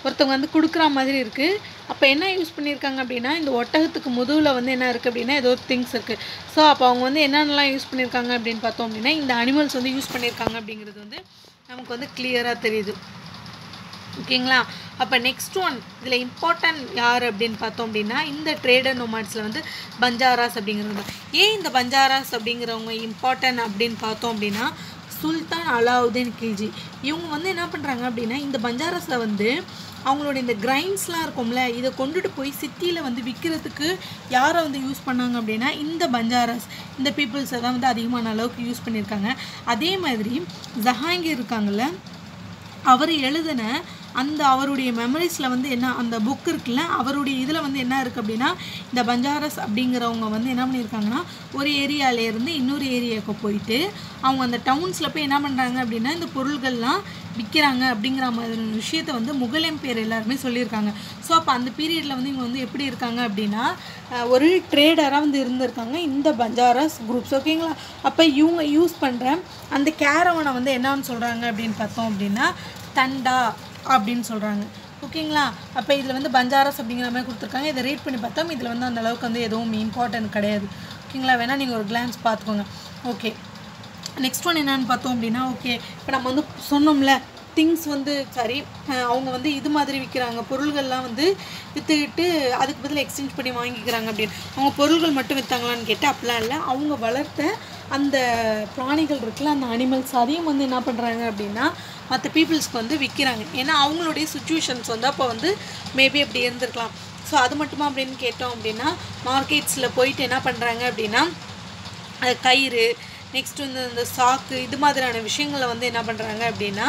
ஒருத்தவங்க வந்து கொடுக்குற மாதிரி இருக்குது. அப்போ என்ன யூஸ் பண்ணியிருக்காங்க அப்படின்னா இந்த ஒட்டகத்துக்கு முதுகில் வந்து என்ன இருக்குது அப்படின்னா ஏதோ திங்ஸ் இருக்குது. ஸோ அப்போ அவங்க வந்து என்னென்னலாம் யூஸ் பண்ணியிருக்காங்க அப்படின்னு பார்த்தோம் அப்படின்னா இந்த அனிமல்ஸ் வந்து யூஸ் பண்ணியிருக்காங்க அப்படிங்கிறது வந்து நமக்கு வந்து கிளியராக தெரியுது. ஓகேங்களா? அப்போ நெக்ஸ்ட் ஒன் இதில் இம்பார்ட்டன்ட் யார் அப்படின்னு பார்த்தோம் அப்படின்னா இந்த ட்ரேடர் நோமாட்ஸில் வந்து பஞ்சாராஸ் அப்படிங்கிறது. ஏன் இந்த பஞ்சாராஸ் அப்படிங்கிறவங்க இம்பார்ட்டன்ட் அப்படின்னு பார்த்தோம் அப்படின்னா சுல்தான் அலாவுதீன் கில்ஜி இவங்க வந்து என்ன பண்ணுறாங்க அப்படின்னா இந்த பஞ்சாராஸில் வந்து அவங்களோட இந்த கிரைன்ஸ்லாம் இருக்கும்ல இதை கொண்டுட்டு போய் சிட்டியில் வந்து விற்கிறதுக்கு யாரை வந்து யூஸ் பண்ணாங்க அப்படின்னா இந்த பஞ்சாராஸ் இந்த பீப்புள்ஸை தான் வந்து அதிகமான அளவுக்கு யூஸ் பண்ணியிருக்காங்க. அதே மாதிரி ஜஹாங்கீர் இருக்காங்கள்ல அவர் எழுதின அந்த அவருடைய மெமரிஸில் வந்து என்ன அந்த புக் இருக்குல்ல அவருடைய இதில் வந்து என்ன இருக்குது அப்படின்னா இந்த பஞ்சாரஸ் அப்படிங்கிறவங்க வந்து என்ன பண்ணியிருக்காங்கன்னா ஒரு ஏரியாவிலேருந்து இன்னொரு ஏரியாவுக்கு போயிட்டு அவங்க அந்த டவுன்ஸில் போய் என்ன பண்ணுறாங்க அப்படின்னா இந்த பொருள்கள்லாம் விற்கிறாங்க அப்படிங்கிற மாதிரி விஷயத்தை வந்து முகல் எம்பையர் எல்லாருமே சொல்லியிருக்காங்க. ஸோ அப்போ அந்த பீரியடில் வந்து இவங்க வந்து எப்படி இருக்காங்க அப்படின்னா ஒரு ட்ரேடராக வந்து இருந்திருக்காங்க இந்த பஞ்சாரஸ் குரூப்ஸ். ஓகேங்களா? அப்போ இவங்க யூஸ் பண்ணுற அந்த கேரவனை வந்து என்னன்னு சொல்கிறாங்க அப்படின்னு பார்த்தோம் அப்படின்னா தண்டா அப்படின்னு சொல்கிறாங்க. ஓகேங்களா? அப்போ இதில் வந்து பஞ்சாரஸ் அப்படிங்கிற மாதிரி கொடுத்துருக்காங்க. இதை ரீட் பண்ணி பார்த்தோம் இதில் வந்து அந்த அளவுக்கு வந்து எதுவும் இம்பார்ட்டன்ட் கிடையாது. ஓகேங்களா? வேணால் நீங்கள் ஒரு கிளான்ஸ் பார்த்துக்கோங்க. ஓகே, நெக்ஸ்ட் ஒன் என்னென்னு பார்த்தோம் அப்படின்னா ஓகே இப்போ நம்ம வந்து சொன்னோம்ல திங்ஸ் வந்து சாரி அவங்க வந்து இது மாதிரி விற்கிறாங்க பொருள்கள்லாம் வந்து விற்றுக்கிட்டு அதுக்கு பதில் எக்ஸ்சேஞ்ச் பண்ணி வாங்கிக்கிறாங்க அப்படின்னு. அவங்க பொருள்கள் மட்டும் விற்றாங்களான்னு கேட்டால் அப்படிலாம் இல்லை. அவங்க வளர்த்த அந்த பிராணிகள் இருக்குல்ல அந்த அனிமல்ஸ் அதையும் வந்து என்ன பண்ணுறாங்க அப்படின்னா மற்ற பீப்புள்ஸ்க்கு வந்து விற்கிறாங்க. ஏன்னா அவங்களுடைய சுச்சுவேஷன்ஸ் வந்து அப்போ வந்து மேபி அப்படி இருந்திருக்கலாம். ஸோ அது மட்டுமா அப்படின்னு கேட்டோம் அப்படின்னா மார்க்கெட்ஸில் போயிட்டு என்ன பண்ணுறாங்க அப்படின்னா கயிறு நெக்ஸ்ட் வந்து இந்த சாக்கு இது மாதிரியான விஷயங்களை வந்து என்ன பண்ணுறாங்க அப்படின்னா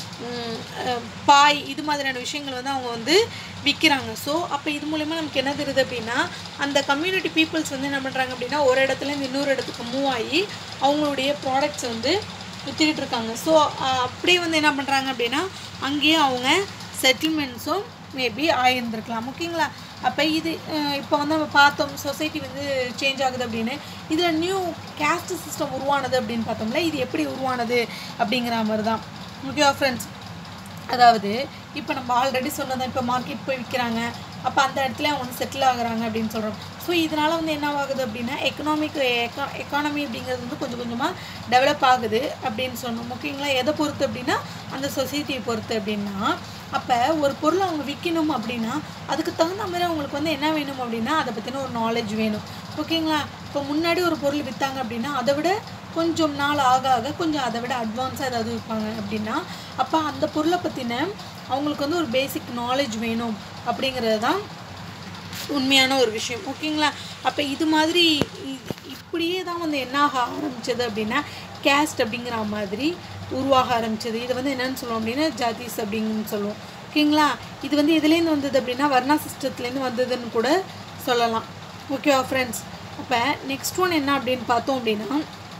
பாய் இது மாதிரியான விஷயங்கள் வந்து அவங்க வந்து விற்கிறாங்க. ஸோ அப்போ இது மூலமா நமக்கு என்ன தெரியுது அப்படின்னா அந்த கம்யூனிட்டி பீப்புள்ஸ் வந்து என்ன பண்ணுறாங்க அப்படின்னா ஒரு இடத்துலேருந்து இன்னொரு இடத்துக்கு மூவ் ஆகி அவங்களுடைய ப்ராடக்ட்ஸ் வந்து விற்றுக்கிட்டு இருக்காங்க. ஸோ அப்படியே வந்து என்ன பண்ணுறாங்க அப்படின்னா அங்கேயே அவங்க செட்டில்மெண்ட்ஸும் மேபி ஆகியிருந்துருக்கலாம். ஓகேங்களா? அப்போ இது இப்போ வந்து நம்ம பார்த்தோம் சொசைட்டி வந்து சேஞ்ச் ஆகுது அப்படின்னு. இதில் நியூ கேஸ்ட் சிஸ்டம் உருவானது அப்படின்னு பார்த்தோம்ல இது எப்படி உருவானது அப்படிங்கிற மாதிரி தான். ஓகேவா ஃப்ரெண்ட்ஸ்? அதாவது இப்போ நம்ம ஆல்ரெடி சொன்னதான் இப்போ மார்க்கெட் போய் விற்கிறாங்க அப்போ அந்த இடத்துல அவங்க வந்து செட்டில் ஆகுறாங்க அப்படின்னு சொல்கிறோம். ஸோ இதனால் வந்து என்ன ஆகுது அப்படின்னா எக்கனாமிக் எக்கா எக்கானமி அப்படிங்கிறது வந்து கொஞ்சம் கொஞ்சமாக டெவலப் ஆகுது அப்படின்னு சொன்னோம். ஓகேங்களா? எதை பொறுத்து அப்படின்னா அந்த சொசைட்டியை பொறுத்து அப்படின்னா அப்போ ஒரு பொருளை அவங்க விற்கணும் அப்படின்னா அதுக்கு தகுந்த மாதிரி அவங்களுக்கு வந்து என்ன வேணும் அப்படின்னா அதை பற்றின ஒரு நாலேஜ் வேணும். ஓகேங்களா? இப்போ முன்னாடி ஒரு பொருள் விற்றாங்க அப்படின்னா அதை விட கொஞ்சம் நாள் ஆக ஆக கொஞ்சம் அதை விட அட்வான்ஸாக ஏதாவது விற்பாங்க அப்படின்னா அப்போ அந்த பொருளை பற்றின அவங்களுக்கு வந்து ஒரு பேசிக் நாலேஜ் வேணும் அப்படிங்கிறது தான் உண்மையான ஒரு விஷயம். ஓகேங்களா? அப்போ இது மாதிரி இப்படியே தான் வந்து என்ன ஆக ஆரம்பித்தது அப்படின்னா கேஸ்ட் அப்படிங்கிற மாதிரி உருவாக ஆரம்பிச்சது. இது வந்து என்னென்னு சொல்லுவோம் அப்படின்னா ஜாதிஸ் அப்படின்னு சொல்லுவோம். ஓகேங்களா? இது வந்து எதுலேருந்து வந்தது அப்படின்னா வர்ணா சிஸ்டத்துலேருந்து வந்ததுன்னு கூட சொல்லலாம். ஓகேவா ஃப்ரெண்ட்ஸ்? அப்போ நெக்ஸ்ட் ஒன் என்ன அப்படின்னு பார்த்தோம் அப்படின்னா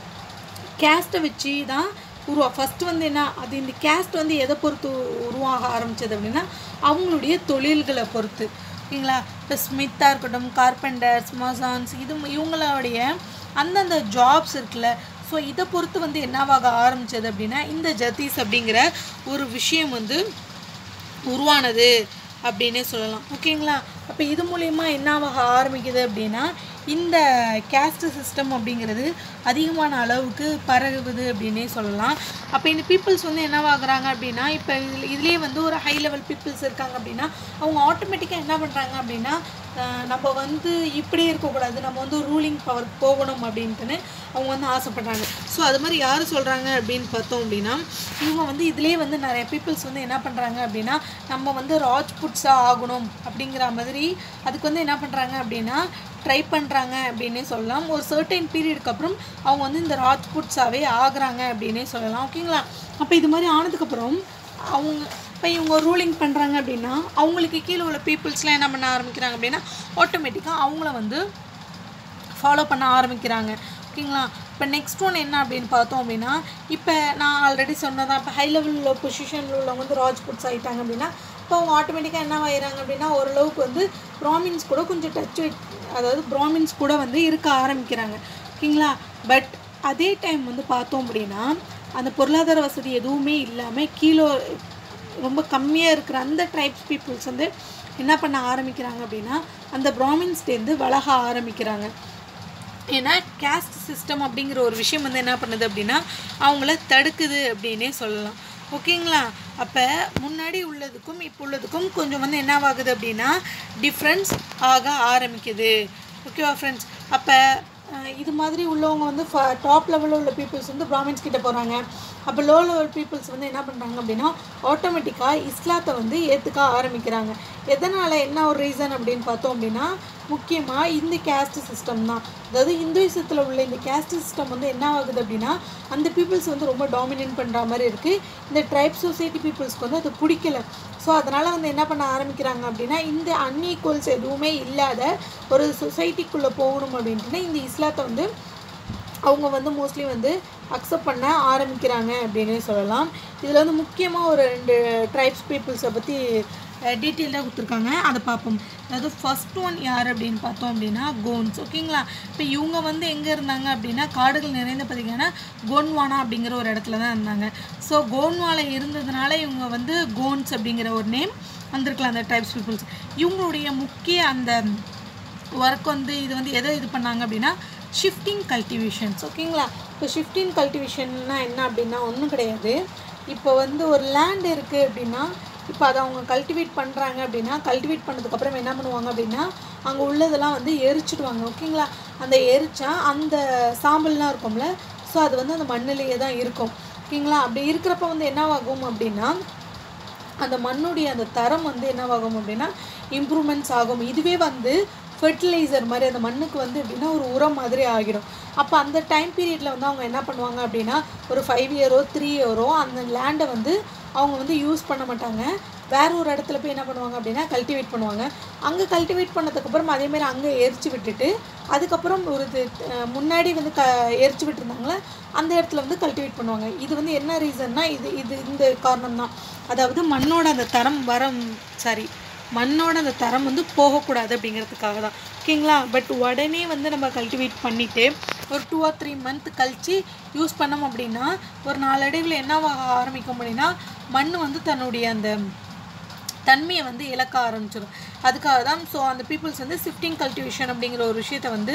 கேஸ்ட்டை வச்சு தான் உருவா ஃபஸ்ட்டு வந்து என்ன அது இந்த கேஸ்ட் வந்து எதை பொறுத்து உருவாக ஆரம்பித்தது அப்படின்னா அவங்களுடைய தொழில்களை பொறுத்து. ஓகேங்களா? இப்போ ஸ்மித்தாக இருக்கட்டும் கார்பெண்டர்ஸ் மசான்ஸ் இது இவங்களுடைய அந்தந்த ஜாப்ஸ் இருக்குல்ல ஸோ இதை பொறுத்து வந்து என்னவாக ஆரம்பித்தது அப்படின்னா இந்த ஜாதிஸ் அப்படிங்கிற ஒரு விஷயம் வந்து உருவானது அப்படின்னே சொல்லலாம். ஓகேங்களா? அப்போ இது மூலயமா என்னவாக ஆரம்பிக்குது அப்படின்னா இந்த கேஸ்ட் சிஸ்டம் அப்படிங்கிறது அதிகமான அளவுக்கு பரவுது அப்படின்னே சொல்லலாம். அப்போ இந்த பீப்புள்ஸ் வந்து என்னவாகிறாங்க அப்படின்னா இப்போ இதில் இதுலேயே வந்து ஒரு ஹை லெவல் பீப்புள்ஸ் இருக்காங்க அப்படின்னா அவங்க ஆட்டோமேட்டிக்காக என்ன பண்ணுறாங்க அப்படின்னா நம்ம வந்து இப்படியே இருக்கக்கூடாது நம்ம வந்து ரூலிங் பவர் போகணும் அப்படின்ட்டுன்னு அவங்க வந்து ஆசைப்படுறாங்க. ஸோ அது மாதிரி யார் சொல்கிறாங்க அப்படின்னு பார்த்தோம் அப்படின்னா இவங்க வந்து இதிலே வந்து நிறைய பீப்புள்ஸ் வந்து என்ன பண்ணுறாங்க அப்படின்னா நம்ம வந்து ராஜ்புட்ஸாக ஆகணும் அப்படிங்கிற மாதிரி அதுக்கு வந்து என்ன பண்ணுறாங்க அப்படின்னா ட்ரை பண்ணுறாங்க அப்படின்னே சொல்லலாம். ஒரு சர்டைன் பீரியடுக்கு அப்புறம் அவங்க வந்து இந்த ராஜ்புட்ஸாகவே ஆகுறாங்க அப்படின்னே சொல்லலாம். ஓகேங்களா? அப்போ இது மாதிரி ஆனதுக்கப்புறம் அவங்க இப்போ இவங்க ரூலிங் பண்ணுறாங்க அப்படின்னா அவங்களுக்கு கீழே உள்ள பீப்புள்ஸ்லாம் என்ன பண்ண ஆரம்பிக்கிறாங்க அப்படின்னா ஆட்டோமேட்டிக்காக அவங்கள வந்து ஃபாலோ பண்ண ஆரம்பிக்கிறாங்க. ஓகேங்களா? இப்போ நெக்ஸ்ட் ஒன் என்ன அப்படின்னு பார்த்தோம் அப்படின்னா இப்போ நான் ஆல்ரெடி சொன்னதான் இப்போ ஹை லெவலில் பொசிஷனில் உள்ளவங்க வந்து ராஜ்புட்ஸ் ஆகிட்டாங்க அப்படின்னா இப்போ அவங்க ஆட்டோமேட்டிக்காக என்ன ஆகிறாங்க அப்படின்னா ஓரளவுக்கு வந்து ப்ராமின்ஸ் கூட கொஞ்சம் டச் அதாவது ப்ராமின்ஸ் கூட வந்து இருக்க ஆரம்பிக்கிறாங்க. ஓகேங்களா? பட் அதே டைம் வந்து பார்த்தோம் அப்படின்னா அந்த பொருளாதார வசதி எதுவுமே இல்லாமல் கீழே ரொம்ப கம்மியாக இருக்கிற அந்த ட்ரைப்ஸ் பீப்புள்ஸ் வந்து என்ன பண்ண ஆரம்பிக்கிறாங்க அப்படின்னா அந்த பிராமின்ஸ்டேருந்து விலக ஆரம்பிக்கிறாங்க. ஏன்னா கேஸ்ட் சிஸ்டம் அப்படிங்கிற ஒரு விஷயம் வந்து என்ன பண்ணுது அப்படின்னா அவங்கள தடுக்குது அப்படின்னே சொல்லலாம். ஓகேங்களா? அப்போ முன்னாடி உள்ளதுக்கும் இப்போ உள்ளதுக்கும் கொஞ்சம் வந்து என்னவாகுது அப்படின்னா டிஃப்ரென்ஸ் ஆக ஆரம்பிக்குது. ஓகேவா ஃப்ரெண்ட்ஸ்? அப்போ இது மாதிரி உள்ளவங்க வந்து ஃப டாப் லெவலில் உள்ள பீப்புள்ஸ் வந்து பிராமின்ஸ் கிட்ட போகிறாங்க. அப்போ லோ லெவல் பீப்புள்ஸ் வந்து என்ன பண்ணுறாங்க அப்படின்னா ஆட்டோமேட்டிக்காக இஸ்லாத்தை வந்து ஏற்றுக்க ஆரம்பிக்கிறாங்க. எதனால், என்ன ஒரு ரீசன் அப்படின்னு பார்த்தோம் அப்படின்னா முக்கியமாக இந்த கேஸ்ட் சிஸ்டம் தான். அதாவது இந்துயிசத்தில் உள்ள இந்த கேஸ்ட் சிஸ்டம் வந்து என்ன ஆகுது அப்படின்னா அந்த பீப்புள்ஸ் வந்து ரொம்ப டாமினேட் பண்ணுற மாதிரி இருக்குது. இந்த ட்ரைப் சொசைட்டி பீப்புள்ஸ்க்கு வந்து அது பிடிக்கல. ஸோ அதனால் வந்து என்ன பண்ண ஆரம்பிக்கிறாங்க அப்படின்னா இந்த அன்ஈக்குவல்ஸ் எதுவுமே இல்லாத ஒரு சொசைட்டிக்குள்ளே போகணும் அப்படின்ட்டுனா இந்த இஸ்லாத்தை வந்து அவங்க வந்து மோஸ்ட்லி வந்து அக்செப்ட் பண்ண ஆரம்பிக்கிறாங்க அப்படின்னு சொல்லலாம். இதில் வந்து முக்கியமாக ஒரு ரெண்டு ட்ரைப்ஸ் பீப்புள்ஸை பற்றி டீட்டெயில்டாக கொடுத்துருக்காங்க, அதை பார்ப்போம். அதாவது ஃபர்ஸ்ட் ஒன் யார் அப்படின்னு பார்த்தோம் அப்படின்னா கோன்ஸ். ஓகேங்களா? இப்போ இவங்க வந்து எங்கே இருந்தாங்க அப்படின்னா காடுகள் நிறைந்த பார்த்தீங்கன்னா கோன்வானா அப்படிங்கிற ஒரு இடத்துல தான் இருந்தாங்க. ஸோ கோன்வால இருந்ததுனால இவங்க வந்து கோன்ஸ் அப்படிங்கிற ஒரு நேம் வந்திருக்கலாம் அந்த ட்ரைப்ஸ் பீப்புள்ஸ். இவங்களுடைய முக்கிய அந்த ஒர்க் வந்து இது வந்து எதை இது பண்ணாங்க அப்படின்னா ஷிஃப்டிங் கல்டிவேஷன்ஸ். ஓகேங்களா? இப்போ ஷிஃப்டிங் கல்டிவேஷன்னா என்ன அப்படின்னா ஒன்றும் கிடையாது. இப்போ வந்து ஒரு லேண்ட் இருக்குது அப்படின்னா இப்போ அதை அவங்க கல்டிவேட் பண்ணுறாங்க அப்படின்னா கல்டிவேட் பண்ணதுக்கப்புறம் என்ன பண்ணுவாங்க அப்படின்னா அங்கே உள்ளதெல்லாம் வந்து எரிச்சிடுவாங்க. ஓகேங்களா? அந்த எரிச்சா அந்த சாம்பல்லாம் இருக்கும்ல, ஸோ அது வந்து அந்த மண்ணிலேயே தான் இருக்கும். ஓகேங்களா? அப்படி இருக்கிறப்ப வந்து என்னவாகும் அப்படின்னா அந்த மண்ணுடைய அந்த தரம் வந்து என்னவாகும் அப்படின்னா இம்ப்ரூவ்மெண்ட்ஸ் ஆகும். இதுவே வந்து ஃபெர்டிலைசர் மாதிரி அந்த மண்ணுக்கு வந்து எப்படின்னா ஒரு உரம் மாதிரி ஆகிடும். அப்போ அந்த டைம் பீரியடில் வந்து அவங்க என்ன பண்ணுவாங்க அப்படின்னா ஒரு ஃபைவ் இயரோ த்ரீ இயரோ அந்த லேண்டை வந்து அவங்க வந்து யூஸ் பண்ண மாட்டாங்க. வேறு ஒரு இடத்துல போய் என்ன பண்ணுவாங்க அப்படின்னா கல்டிவேட் பண்ணுவாங்க. அங்கே கல்டிவேட் பண்ணதுக்கப்புறம் அதேமாதிரி அங்கே எரிச்சு விட்டுட்டு அதுக்கப்புறம் ஒரு இது முன்னாடி வந்து க எரிச்சு விட்டுருந்தாங்களே அந்த இடத்துல வந்து கல்டிவேட் பண்ணுவாங்க. இது வந்து என்ன ரீசன்னா இது இது இந்த காரணம் தான். அதாவது மண்ணோட அந்த தரம் வரம் சாரி மண்ணோட அந்த தரம் வந்து போகக்கூடாது அப்படிங்கிறதுக்காக தான். ஓகேங்களா? பட் உடனே வந்து நம்ம கல்டிவேட் பண்ணிவிட்டு ஒரு டூ ஆர் த்ரீ மந்த் கழித்து யூஸ் பண்ணோம் அப்படின்னா ஒரு நாளடைவில் என்னவாக ஆரம்பிக்கும் அப்படின்னா மண் வந்து தன்னுடைய அந்த தன்மையை வந்து இழக்க ஆரம்பிச்சிடும். அதுக்காக தான் ஸோ அந்த பீப்புள்ஸ் வந்து ஷிஃப்டிங் கல்டிவேஷன் அப்படிங்கிற ஒரு விஷயத்தை வந்து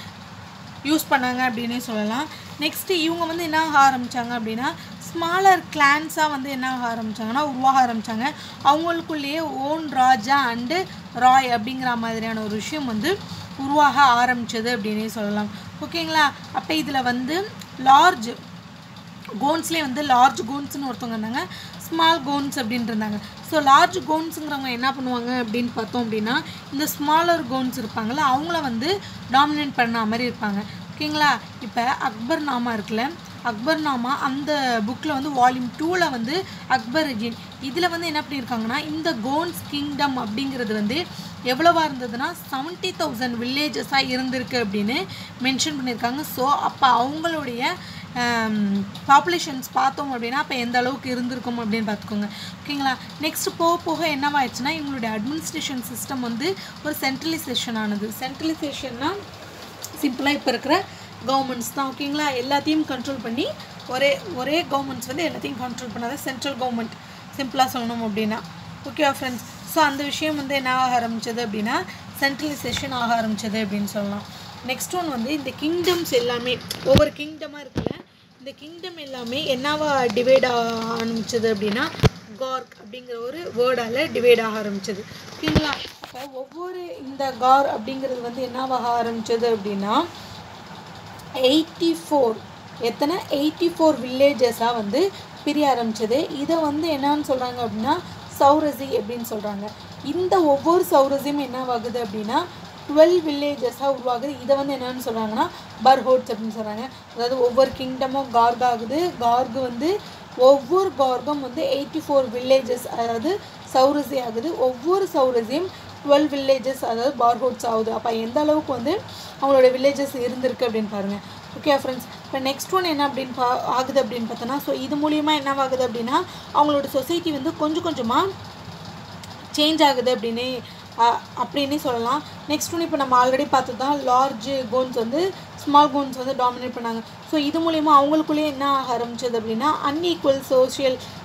யூஸ் பண்ணாங்க அப்படின்னே சொல்லலாம். நெக்ஸ்ட்டு இவங்க வந்து என்ன ஆரம்பித்தாங்க அப்படின்னா ஸ்மாலர் கிளான்ஸாக வந்து என்ன ஆரம்பித்தாங்கன்னா உருவாக ஆரம்பித்தாங்க. அவங்களுக்குள்ளேயே ஓன் ராஜா அண்டு ராய் அப்படிங்கிற மாதிரியான ஒரு விஷயம் வந்து உருவாக ஆரம்பித்தது அப்படின்னே சொல்லலாம். ஓகேங்களா? அப்போ இதில் வந்து லார்ஜ் கோன்ஸ்லேயே வந்து லார்ஜ் கோன்ஸ்னு ஒருத்தவங்க இருந்தாங்க, ஸ்மால் கோன்ஸ் அப்படின்ட்டு இருந்தாங்க. ஸோ லார்ஜ் கோன்ஸுங்கிறவங்க என்ன பண்ணுவாங்க அப்படின்னு பார்த்தோம் அப்படின்னா இந்த ஸ்மாலர் கோன்ஸ் இருப்பாங்கள்ல அவங்கள வந்து டாமினேட் பண்ண மாதிரி இருப்பாங்க. ஓகேங்களா? இப்போ அக்பர் நாமா இருக்குல்ல, அக்பர் நாமா அந்த புக்கில் வந்து வால்யூம் டூவில் வந்து அக்பர் ரெஜின் இதில் வந்து என்ன பண்ணியிருக்காங்கன்னா இந்த கோன்ஸ் கிங்டம் அப்படிங்கிறது வந்து எவ்வளவா இருந்ததுன்னா செவன்ட்டி தௌசண்ட் வில்லேஜஸாக இருந்திருக்கு அப்படின்னு மென்ஷன் பண்ணியிருக்காங்க. ஸோ அப்போ அவங்களுடைய பாப்புலேஷன்ஸ் பார்த்தோம் அப்படின்னா அப்போ எந்த அளவுக்கு இருந்திருக்கும் அப்படின்னு பார்த்துக்கோங்க. ஓகேங்களா? நெக்ஸ்ட் போக போக என்னவாயிடுச்சுன்னா இவங்களுடைய அட்மினிஸ்ட்ரேஷன் சிஸ்டம் வந்து ஒரு சென்ட்ரலைசேஷன் ஆனது. சென்ட்ரலைசேஷன்னா சிம்பிளாக இப்போ இருக்கிற கவர்மெண்ட்ஸ் தான். ஓகேங்களா? எல்லாத்தையும் கண்ட்ரோல் பண்ணி ஒரே ஒரே கவர்மெண்ட்ஸ் வந்து எல்லாத்தையும் கண்ட்ரோல் பண்ணாத சென்ட்ரல் கவர்மெண்ட் சிம்பிளாக சொல்லணும் அப்படின்னா. ஓகேவா ஃப்ரெண்ட்ஸ்? ஸோ அந்த விஷயம் வந்து என்ன ஆக ஆரம்பித்தது அப்படின்னா சென்ட்ரலைசேஷன் ஆக ஆரம்பித்தது அப்படின்னு சொல்லலாம். நெக்ஸ்ட் ஒன் வந்து இந்த கிங்டம்ஸ் எல்லாமே ஒவ்வொரு கிங்டமாக இருக்குல்ல, இந்த கிங்டம் எல்லாமே என்னவா டிவைட் ஆக ஆரம்பித்தது அப்படின்னா கார்க் அப்படிங்கிற ஒரு வேர்டால் டிவைட் ஆக ஆரம்பித்தது. ஓகேங்களா? அப்போ ஒவ்வொரு இந்த கார் அப்படிங்கிறது வந்து என்னவாக ஆரம்பித்தது அப்படின்னா எயிட்டி ஃபோர் எத்தனை எயிட்டி ஃபோர் வில்லேஜஸாக வந்து பிரிய ஆரம்பித்தது. இதை வந்து என்னன்னு சொல்கிறாங்க அப்படின்னா சௌரசி அப்படின்னு சொல்கிறாங்க. இந்த ஒவ்வொரு சௌரசியும் என்னவாகுது அப்படின்னா டுவெல் வில்லேஜஸாக உருவாகுது. இதை வந்து என்னென்னு சொல்கிறாங்கன்னா பர்ஹோட்ஸ் அப்படின்னு சொல்கிறாங்க. அதாவது ஒவ்வொரு கிங்டமும் கார்க் ஆகுது. கார்கு வந்து ஒவ்வொரு கார்கும் வந்து எயிட்டி ஃபோர் வில்லேஜஸ் அதாவது சௌரசி ஆகுது. ஒவ்வொரு சௌரசியும் டுவெல் வில்லேஜஸ் அதாவது பார்ஹோட்ஸ் ஆகுது. அப்போ எந்த அளவுக்கு வந்து அவங்களோட வில்லேஜஸ் இருந்திருக்கு அப்படின்னு பாருங்கள். Okay friends? இப்போ நெக்ஸ்ட் ஒன் என்ன அப்படின்னு பா ஆகுது அப்படின்னு பார்த்தோன்னா ஸோ இது மூலியமாக என்ன ஆகுது அப்படின்னா அவங்களோட சொசைட்டி வந்து கொஞ்சம் கொஞ்சமாக சேஞ்ச் ஆகுது அப்படின்னு அப்படின்னே சொல்லலாம். நெக்ஸ்ட் ஒன்று இப்போ நம்ம ஆல்ரெடி பார்த்து தான் லார்ஜ் கோன்ஸ் வந்து ஸ்மால் கோன்ஸ் வந்து டாமினேட் பண்ணாங்க. ஸோ இது மூலிமா அவங்களுக்குள்ளேயே என்ன ஆக ஆரம்பிச்சது அப்படின்னா அன்ஈக்குவல் சோஷியல்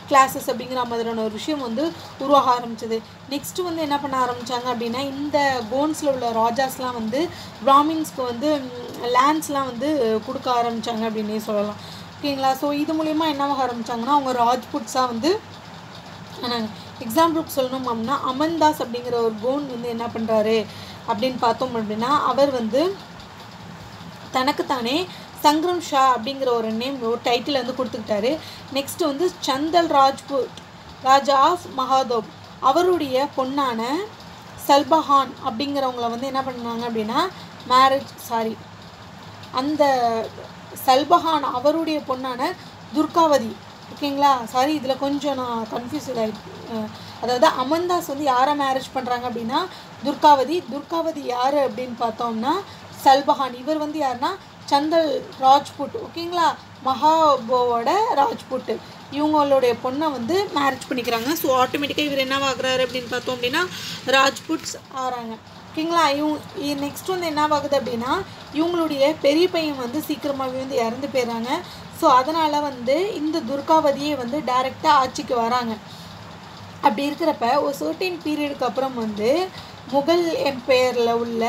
கிளாஸஸ் அப்படிங்கிற மாதிரியான ஒரு விஷயம் வந்து உருவாக ஆரம்பிச்சது. நெக்ஸ்ட்டு வந்து என்ன பண்ண ஆரம்பித்தாங்க அப்படின்னா, இந்த கோன்ஸில் உள்ள ராஜாஸ்லாம் வந்து பிராமின்ஸ்க்கு வந்து லேண்ட்ஸ்லாம் வந்து கொடுக்க ஆரம்பித்தாங்க அப்படின்னே சொல்லலாம். ஓகேங்களா? ஸோ இது மூலயமா என்னவாக ஆரம்பித்தாங்கன்னா, அவங்க ராஜ்புட்ஸாக வந்து ஆனால் எக்ஸாம்பிளுக்கு சொல்லணும் அப்படின்னா, அமன்தாஸ் அப்படிங்கிற ஒரு கோன் வந்து என்ன பண்ணுறாரு அப்படின்னு பார்த்தோம் அப்படின்னா, அவர் வந்து தனக்குத்தானே சங்க்ரம் ஷா அப்படிங்கிற ஒரு நேம் ஒரு டைட்டில் வந்து கொடுத்துக்கிட்டாரு. நெக்ஸ்ட்டு வந்து சந்தல் ராஜ்புட் ராஜா ஆஃப் மகாதோப் அவருடைய பொண்ணான சல்பஹான் அப்படிங்கிறவங்கள வந்து என்ன பண்ணாங்க அப்படின்னா மேரேஜ் சாரி அந்த சல்பஹான் அவருடைய பொண்ணான துர்காவதி. ஓகேங்களா? சாரி, இதில் கொஞ்சம் நான் கன்ஃபியூஸ் ஆகிட்டு. அதாவது அமன்தாஸ் வந்து யாரை மேரேஜ் பண்ணுறாங்க அப்படின்னா துர்காவதி. துர்காவதி யார் அப்படின்னு பார்த்தோம்னா சல்பஹான். இவர் வந்து யாருன்னா சந்தல் ராஜ்புட். ஓகேங்களா? மகாபோவோட ராஜ்புட். இவங்களுடைய பொண்ணை வந்து மேரேஜ் பண்ணிக்கிறாங்க. ஸோ ஆட்டோமேட்டிக்காக இவர் என்னவாகிறாரு அப்படின்னு பார்த்தோம் அப்படின்னா ராஜ்புட்ஸ் ஆகிறாங்க. ஓகேங்களா? இவங்க நெக்ஸ்ட் வந்து என்னவாகுது அப்படின்னா இவங்களுடைய பெரிய பையன் வந்து சீக்கிரமாகவே வந்து இறந்து போயிடுறாங்க. ஸோ அதனால் வந்து இந்த துர்காவதியை வந்து டைரெக்டாக ஆட்சிக்கு வராங்க. அப்படி இருக்கிறப்ப ஒரு சர்டைன் பீரியடுக்கு அப்புறம் வந்து முகல் எம்பையரில் உள்ள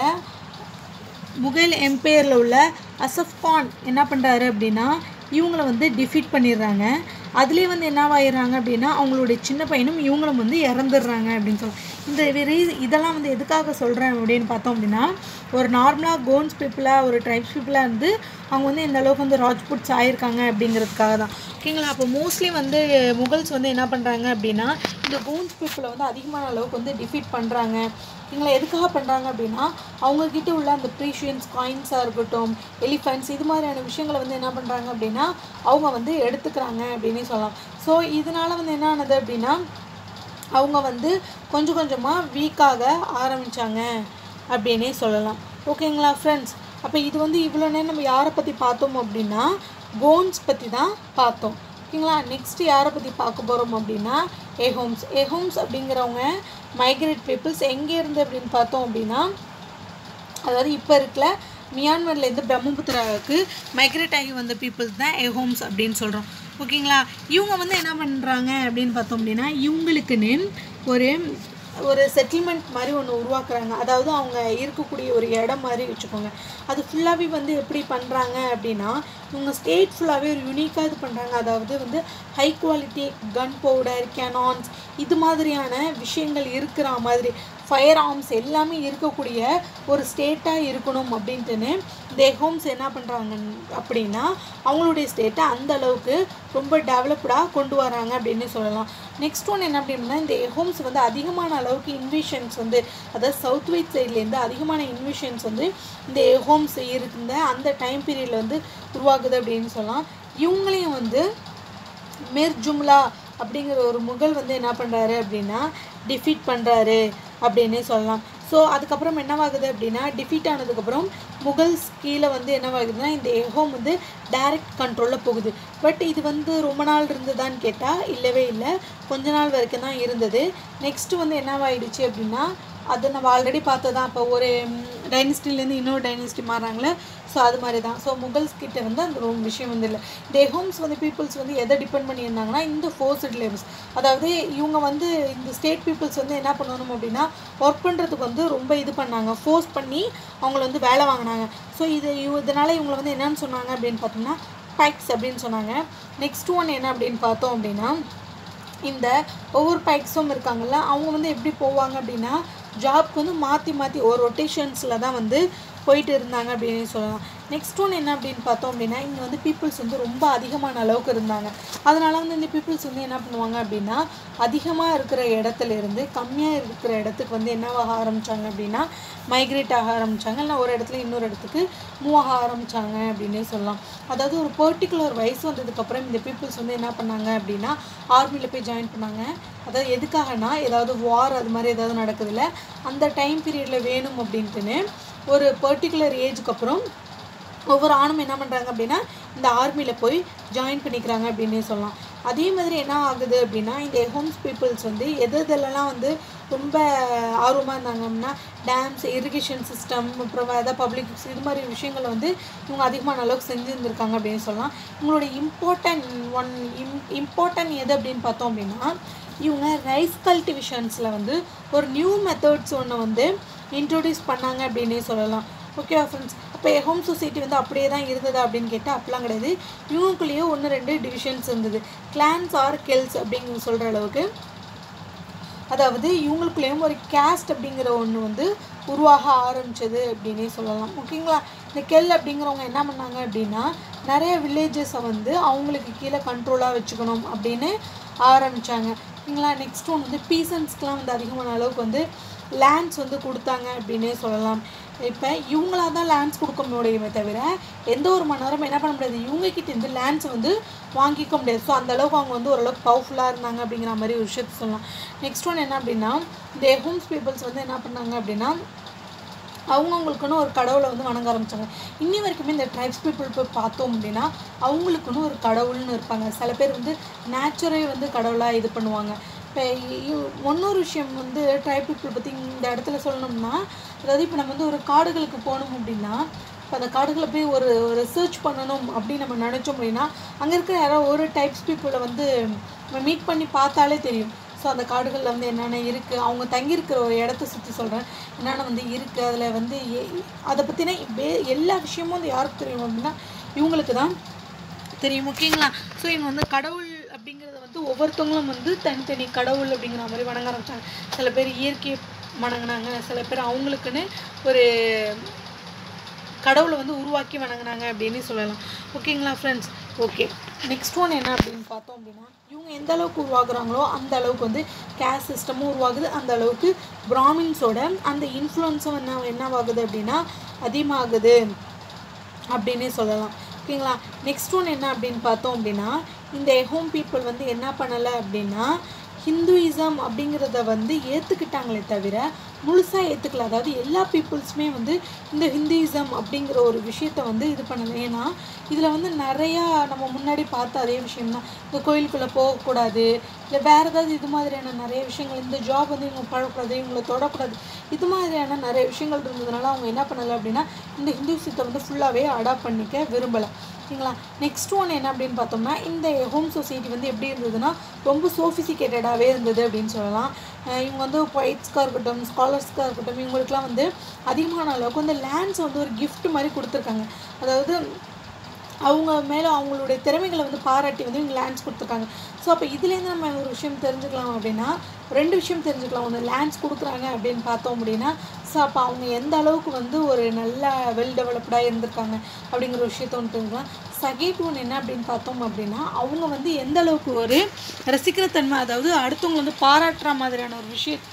முகல் எம்பையரில் உள்ள அசஃப் கான் என்ன பண்ணுறாரு அப்படின்னா இவங்களை வந்து டிஃபீட் பண்ணிடுறாங்க. அதுலேயே வந்து என்னவாயிடுறாங்க அப்படின்னா அவங்களுடைய சின்ன பையனும் இவங்களும் வந்து இறந்துடுறாங்க அப்படின்னு சொல்லலாம். இந்த ரீஸ் இதெல்லாம் வந்து எதுக்காக சொல்கிறேன் அப்படின்னு பார்த்தோம் அப்படின்னா, ஒரு நார்மலாக கோன்ஸ் பீப்புளாக ஒரு ட்ரைப்ஸ் பீப்புளாக இருந்து அவங்க வந்து இந்த அளவுக்கு வந்து ராஜ்புட்ஸ் ஆகியிருக்காங்க அப்படிங்கிறதுக்காக தான். ஓகேங்களா? அப்போ மோஸ்ட்லி வந்து முகல்ஸ் வந்து என்ன பண்ணுறாங்க அப்படின்னா இந்த கோன்ஸ் பீப்புளை வந்து அதிகமான அளவுக்கு வந்து டிஃபீட் பண்ணுறாங்க. இவங்களை எதுக்காக பண்ணுறாங்க அப்படின்னா அவங்கக்கிட்ட உள்ள அந்த ப்ரீஷியன்ஸ் காயின்ஸாக இருக்கட்டும், எலிஃபென்ட்ஸ், இது மாதிரியான விஷயங்களை வந்து என்ன பண்ணுறாங்க அப்படின்னா அவங்க வந்து எடுத்துக்கிறாங்க அப்படின்னே சொல்லலாம். ஸோ இதனால் வந்து என்ன ஆனது அப்படின்னா அவங்க வந்து கொஞ்சம் கொஞ்சமாக வீக்காக ஆரம்பித்தாங்க அப்படின்னே சொல்லலாம். ஓகேங்களா ஃப்ரெண்ட்ஸ்? அப்போ இது வந்து இவ்வளோ நேரம் நம்ம யாரை பற்றி பார்த்தோம் அப்படின்னா கோன்ஸ் பற்றி தான் பார்த்தோம். ஓகேங்களா? நெக்ஸ்ட்டு யாரை பற்றி பார்க்க போகிறோம் அப்படின்னா எஹோம்ஸ். எஹோம்ஸ் அப்படிங்கிறவங்க மைக்ரேட் பீப்புள்ஸ் எங்கே இருந்து அப்படின்னு பார்த்தோம் அப்படின்னா அதாவது இப்போ இருக்கிற மியான்மர்லேருந்து பிரம்மபுத்திராவுக்கு மைக்ரேட் ஆகி வந்த பீப்புள்ஸ் தான் எஹோம்ஸ் அப்படின்னு சொல்கிறோம். ஓகேங்களா? இவங்க வந்து என்ன பண்ணுறாங்க அப்படின்னு பார்த்தோம் அப்படின்னா இவங்களுக்குன்னு ஒரு ஒரு செட்டில்மெண்ட் மாதிரி ஒன்று உருவாக்குறாங்க. அதாவது அவங்க இருக்கக்கூடிய ஒரு இடம் மாதிரி வச்சுக்கோங்க. அது ஃபுல்லாகவே வந்து எப்படி பண்ணுறாங்க அப்படின்னா இவங்க ஸ்டேட் ஃபுல்லாகவே ஒரு யூனிக்காக இது பண்ணுறாங்க. அதாவது வந்து high quality gunpowder, cannons, இது மாதிரியான விஷயங்கள் இருக்கிற மாதிரி ஃபயர் ஆர்ம்ஸ் எல்லாமே இருக்கக்கூடிய ஒரு ஸ்டேட்டாக இருக்கணும் அப்படின்ட்டுன்னு இந்த எஹோம்ஸ் என்ன பண்ணுறாங்க அப்படின்னா அவங்களுடைய ஸ்டேட்டை அந்த அளவுக்கு ரொம்ப டெவலப்டாக கொண்டு வராங்க அப்படின்னு சொல்லலாம். நெக்ஸ்ட் ஒன் என்ன அப்படின்னா இந்த எஹோம்ஸ் வந்து அதிகமான அளவுக்கு இன்வேஷன்ஸ் வந்து அதாவது சவுத் வெஸ்ட் சைட்லேருந்து அதிகமான இன்வேஷன்ஸ் வந்து இந்த எஹோம்ஸ் இருந்த அந்த டைம் பீரியடில் வந்து உருவாகுது அப்படின்னு சொல்லலாம். இவங்களையும் வந்து மிர் ஜும்லா அப்படிங்கிற ஒரு முகல் வந்து என்ன பண்ணுறாரு அப்படின்னா டிஃபீட் பண்ணுறாரு அப்படின்னே சொல்லலாம். ஸோ அதுக்கப்புறம் என்னவாகுது அப்படின்னா டிஃபீட் ஆனதுக்கப்புறம் முகல்ஸ் கீழே வந்து என்னவாகுதுன்னா இந்த எஹோம் வந்து டைரக்ட் கண்ட்ரோலில் போகுது. பட் இது வந்து ரொம்ப நாள் இருந்ததான்னு கேட்டால் இல்லவே இல்லை, கொஞ்ச நாள் வரைக்கும் தான் இருந்தது. நெக்ஸ்ட்டு வந்து என்னவாயிடுச்சு அப்படின்னா அது நம்ம ஆல்ரெடி பார்த்ததான். அப்போ ஒரு டைனஸ்டிலேருந்து இன்னொரு டைனஸ்டி மாறாங்களே, ஸோ அது மாதிரி தான். ஸோ முகல்ஸ் கிட்ட வந்து அந்த ரொம்ப விஷயம் வந்து இல்லை. இந்த எஹோம்ஸ் வந்து பீப்புள்ஸ் வந்து எதை டிபெண்ட் பண்ணியிருந்தாங்கன்னா இந்த ஃபோர்ஸ்டு லேபர்ஸ். அதாவது இவங்க வந்து இந்த ஸ்டேட் பீப்புள்ஸ் வந்து என்ன பண்ணணும் அப்படின்னா ஒர்க் பண்ணுறதுக்கு வந்து ரொம்ப இது பண்ணாங்க, ஃபோர்ஸ் பண்ணி அவங்கள வந்து வேலை வாங்கினாங்க. ஸோ இது இதனால் இவங்களை வந்து என்னென்னு சொன்னாங்க அப்படின்னு பார்த்தோம்னா பைக்ஸ் அப்படின்னு சொன்னாங்க. நெக்ஸ்ட் ஒன் என்ன அப்படின்னு பார்த்தோம் அப்படின்னா இந்த ஒவ்வொரு பைக்ஸும் இருக்காங்கல்ல அவங்க வந்து எப்படி போவாங்க அப்படின்னா ஜாப்க்கு வந்து மாற்றி மாற்றி ஒரு ரொட்டேஷன்ஸில் தான் வந்து போயிட்டு இருந்தாங்க அப்படின்னு சொல்லலாம். நெக்ஸ்ட் ஒன் என்ன அப்படின்னு பார்த்தோம் அப்படின்னா இங்கே வந்து பீப்புள்ஸ் வந்து ரொம்ப அதிகமான அளவுக்கு இருந்தாங்க. அதனால் வந்து இந்த பீப்புள்ஸ் வந்து என்ன பண்ணுவாங்க அப்படின்னா அதிகமாக இருக்கிற இடத்துல இருந்து கம்மியாக இருக்கிற இடத்துக்கு வந்து என்னவாக ஆரம்பித்தாங்க அப்படின்னா மைக்ரேட் ஆக ஆரம்பித்தாங்க. இல்லை ஒரு இடத்துல இன்னொரு இடத்துக்கு மூவ் ஆக ஆரம்பித்தாங்க அப்படின்னே சொல்லலாம். அதாவது ஒரு பர்டிகுலர் வயசு வந்ததுக்கப்புறம் இந்த பீப்புள்ஸ் வந்து என்ன பண்ணாங்க அப்படின்னா ஆர்மியில் போய் ஜாயின் பண்ணாங்க. அதாவது எதுக்காகனா ஏதாவது வார் அது மாதிரி ஏதாவது நடக்குதுல்ல அந்த டைம் பீரியடில் வேணும் அப்படின்ட்டுன்னு ஒரு பர்டிகுலர் ஏஜுக்கு அப்புறம் ஒவ்வொரு ஆணும் என்ன பண்ணுறாங்க அப்படின்னா இந்த ஆர்மியில் போய் ஜாயின் பண்ணிக்கிறாங்க அப்படின்னே சொல்லலாம். அதே மாதிரி என்ன ஆகுது அப்படின்னா இந்த ஹோம்ஸ் பீப்புள்ஸ் வந்து எது எதெல்லாம் வந்து ரொம்ப ஆர்வமாக இருந்தாங்க அப்படின்னா டேம்ஸ், இரிகேஷன் சிஸ்டம், அப்புறம் எதாவது பப்ளிக் இது மாதிரி விஷயங்களை வந்து இவங்க அதிகமான அளவுக்கு செஞ்சுருந்துருக்காங்க அப்படின்னு சொல்லலாம். இவங்களோட இம்பார்ட்டன்ட் ஒன் இம் இம்பார்ட்டன்ட் எது அப்படின்னு பார்த்தோம் அப்படின்னா இவங்க ரைஸ் கல்டிவேஷன்ஸில் வந்து ஒரு நியூ மெத்தட்ஸ் ஒன்று வந்து இன்ட்ரோடியூஸ் பண்ணாங்க அப்படின்னே சொல்லலாம். ஓகேவா ஃப்ரெண்ட்ஸ்? அப்போ ஹோம் சொசைட்டி வந்து அப்படியே தான் இருந்ததா அப்படின்னு கேட்டால் அப்படிலாம் கிடையாது. இவங்களுக்குள்ளேயே ஒன்று ரெண்டு டிவிஷன்ஸ் இருந்தது. கிளான்ஸ் ஆர் கெல்ஸ் அப்படிங்கிற சொல்கிற அளவுக்கு, அதாவது இவங்களுக்குள்ளேயும் ஒரு கேஸ்ட் அப்படிங்கிற ஒன்று வந்து உருவாக ஆரம்பித்தது அப்படின்னே சொல்லலாம். ஓகேங்களா? இந்த கெல் அப்படிங்கிறவங்க என்ன பண்ணாங்க அப்படின்னா நிறைய வில்லேஜஸை வந்து அவங்களுக்கு கீழே கண்ட்ரோலாக வச்சுக்கணும் அப்படின்னு ஆரம்பித்தாங்க. ஓகேங்களா? நெக்ஸ்ட் ஒன்று வந்து பீசன்ஸ்க்கெலாம் வந்து அதிகமான அளவுக்கு வந்து லேண்ட்ஸ் வந்து கொடுத்தாங்க அப்படின்னே சொல்லலாம். இப்போ இவங்களாக தான் லேண்ட்ஸ் கொடுக்க முடியுமே தவிர எந்த ஒரு மன்னரும் என்ன பண்ண முடியாது, இவங்ககிட்டேருந்து லேண்ட்ஸ் வந்து வாங்கிக்க முடியாது. ஸோ அந்தளவுக்கு அவங்க வந்து ஓரளவுக்கு பவர்ஃபுல்லாக இருந்தாங்க அப்படிங்கிற மாதிரி ஒரு விஷயத்தை சொல்லலாம். நெக்ஸ்ட் ஒன்று என்ன அப்படின்னா இந்த ஹோம்ஸ் பீப்புள்ஸ் வந்து என்ன பண்ணாங்க அப்படின்னா அவங்கவுங்களுக்குன்னு ஒரு கடவுளை வந்து வணங்க ஆரம்பித்தாங்க. இன்னி வரைக்குமே இந்த ட்ரைப்ஸ் பீப்புள் போய் பார்த்தோம் அப்படின்னா அவங்களுக்குன்னு ஒரு கடவுள்னு இருப்பாங்க. சில பேர் வந்து நேச்சுரே வந்து கடவுளாக இது பண்ணுவாங்க. இப்போ இன்னொரு விஷயம் வந்து ட்ரைப் பீப்புள் பற்றி இந்த இடத்துல சொல்லணும்னா, அதாவது இப்போ நம்ம வந்து ஒரு காடுகளுக்கு போகணும் அப்படின்னா இப்போ அந்த காடுகளை போய் ஒரு ஒரு சர்ச் பண்ணணும் அப்படின்னு நம்ம நினச்சோம் அப்படின்னா அங்கே இருக்கிற யாரோ ஒரு டைப்ஸ் பீப்புளை வந்து நம்ம மீட் பண்ணி பார்த்தாலே தெரியும். ஸோ அந்த காடுகளில் வந்து என்னென்ன இருக்குது, அவங்க தங்கியிருக்கிற ஒரு இடத்த சுற்றி சொல்கிறேன் என்னென்ன வந்து இருக்குது, அதில் வந்து அதை பற்றின எல்லா விஷயமும் வந்து யாருக்கு தெரியும் அப்படின்னா இவங்களுக்கு தான் தெரியும். ஓகேங்களா? ஸோ இவங்க வந்து கடவுள் அப்படிங்கிறத வந்து ஒவ்வொருத்தவங்களும் வந்து தனித்தனி கடவுள் அப்படிங்கிற மாதிரி வணங்க ஆரம்பித்தாங்க. சில பேர் இயற்கையை வணங்கினாங்க, சில பேர் அவங்களுக்குன்னு ஒரு கடவுளை வந்து உருவாக்கி வணங்கினாங்க அப்படின்னு சொல்லலாம். ஓகேங்களா ஃப்ரெண்ட்ஸ்? ஓகே, நெக்ஸ்ட் ஒன் என்ன அப்படின்னு பார்த்தோம் அப்படின்னா இவங்க எந்த அளவுக்கு உருவாக்குறாங்களோ அந்த அளவுக்கு வந்து கேஸ்ட் சிஸ்டமும் உருவாகுது, அந்த அளவுக்கு பிராமின்ஸோட அந்த இன்ஃப்ளூயன்ஸும் என்ன என்னவாகுது அப்படின்னா அதிகமாகுது அப்படின்னே சொல்லலாம். ஓகேங்களா? நெக்ஸ்ட் ஒன் என்ன அப்படின்னு பார்த்தோம் அப்படின்னா இந்த ஹோம் பீப்புள் வந்து என்ன பண்ணலை அப்படின்னா ஹிந்துயிசம் அப்படிங்கிறத வந்து ஏற்றுக்கிட்டாங்களே தவிர முழுசாக ஏற்றுக்கல. அதாவது எல்லா பீப்புள்ஸுமே வந்து இந்த ஹிந்துயிசம் அப்படிங்கிற ஒரு விஷயத்த வந்து இது பண்ணலை. ஏன்னா இதில் வந்து நிறையா நம்ம முன்னாடி பார்த்த அதே விஷயம்தான், இந்த கோயிலுக்குள்ளே போகக்கூடாது, இல்லை வேறு ஏதாவது இது மாதிரியான நிறைய விஷயங்கள், இந்த ஜாப் வந்து இவங்க பழக்கூடாது, இவங்களை தொடக்கூடாது, இது மாதிரியான நிறைய விஷயங்கள் இருந்ததுனால அவங்க என்ன பண்ணலை அப்படின்னா இந்த ஹிந்துயிசத்தை வந்து ஃபுல்லாகவே அடாப்ட் பண்ணிக்க விரும்பலை. ஓகேங்களா? நெக்ஸ்ட் ஒன் என்ன அப்படின்னு பார்த்தோம்னா இந்த ஹோம் சொசைட்டி வந்து எப்படி இருந்ததுன்னா ரொம்ப சோஃபிசிகேட்டடாகவே இருந்தது அப்படின்னு சொல்லலாம். இவங்க வந்து பொய்ட்ஸ்க்காக இருக்கட்டும், ஸ்காலர்ஸ்க்காக இருக்கட்டும், இவங்களுக்குலாம் வந்து அதிகமான அளவுக்கு வந்து லேண்ட்ஸ் வந்து ஒரு கிஃப்ட் மாதிரி கொடுத்துருக்காங்க. அதாவது அவங்க மேலே அவங்களுடைய திறமைகளை வந்து பாராட்டி வந்து இவங்க லேண்ட்ஸ் கொடுத்துருக்காங்க. ஸோ அப்போ இதுலேருந்து நம்ம ஒரு விஷயம் தெரிஞ்சுக்கலாம் அப்படின்னா ரெண்டு விஷயம் தெரிஞ்சுக்கலாம். ஒன்று லேண்ட்ஸ் கொடுக்குறாங்க அப்படின்னு பார்த்தோம் அப்படின்னா ஸோ அப்போ அவங்க எந்த அளவுக்கு வந்து ஒரு நல்ல வெல் டெவலப்டாக இருந்திருக்காங்க அப்படிங்கிற விஷயத்த ஒன்று தெரிஞ்சுக்கலாம். செகண்ட் ஒன்று என்ன அப்படின்னு பார்த்தோம் அப்படின்னா அவங்க வந்து எந்த அளவுக்கு ஒரு ரசிக்கிற தன்மை, அதாவது அடுத்தவங்க வந்து பாராட்டுற மாதிரியான ஒரு விஷயம்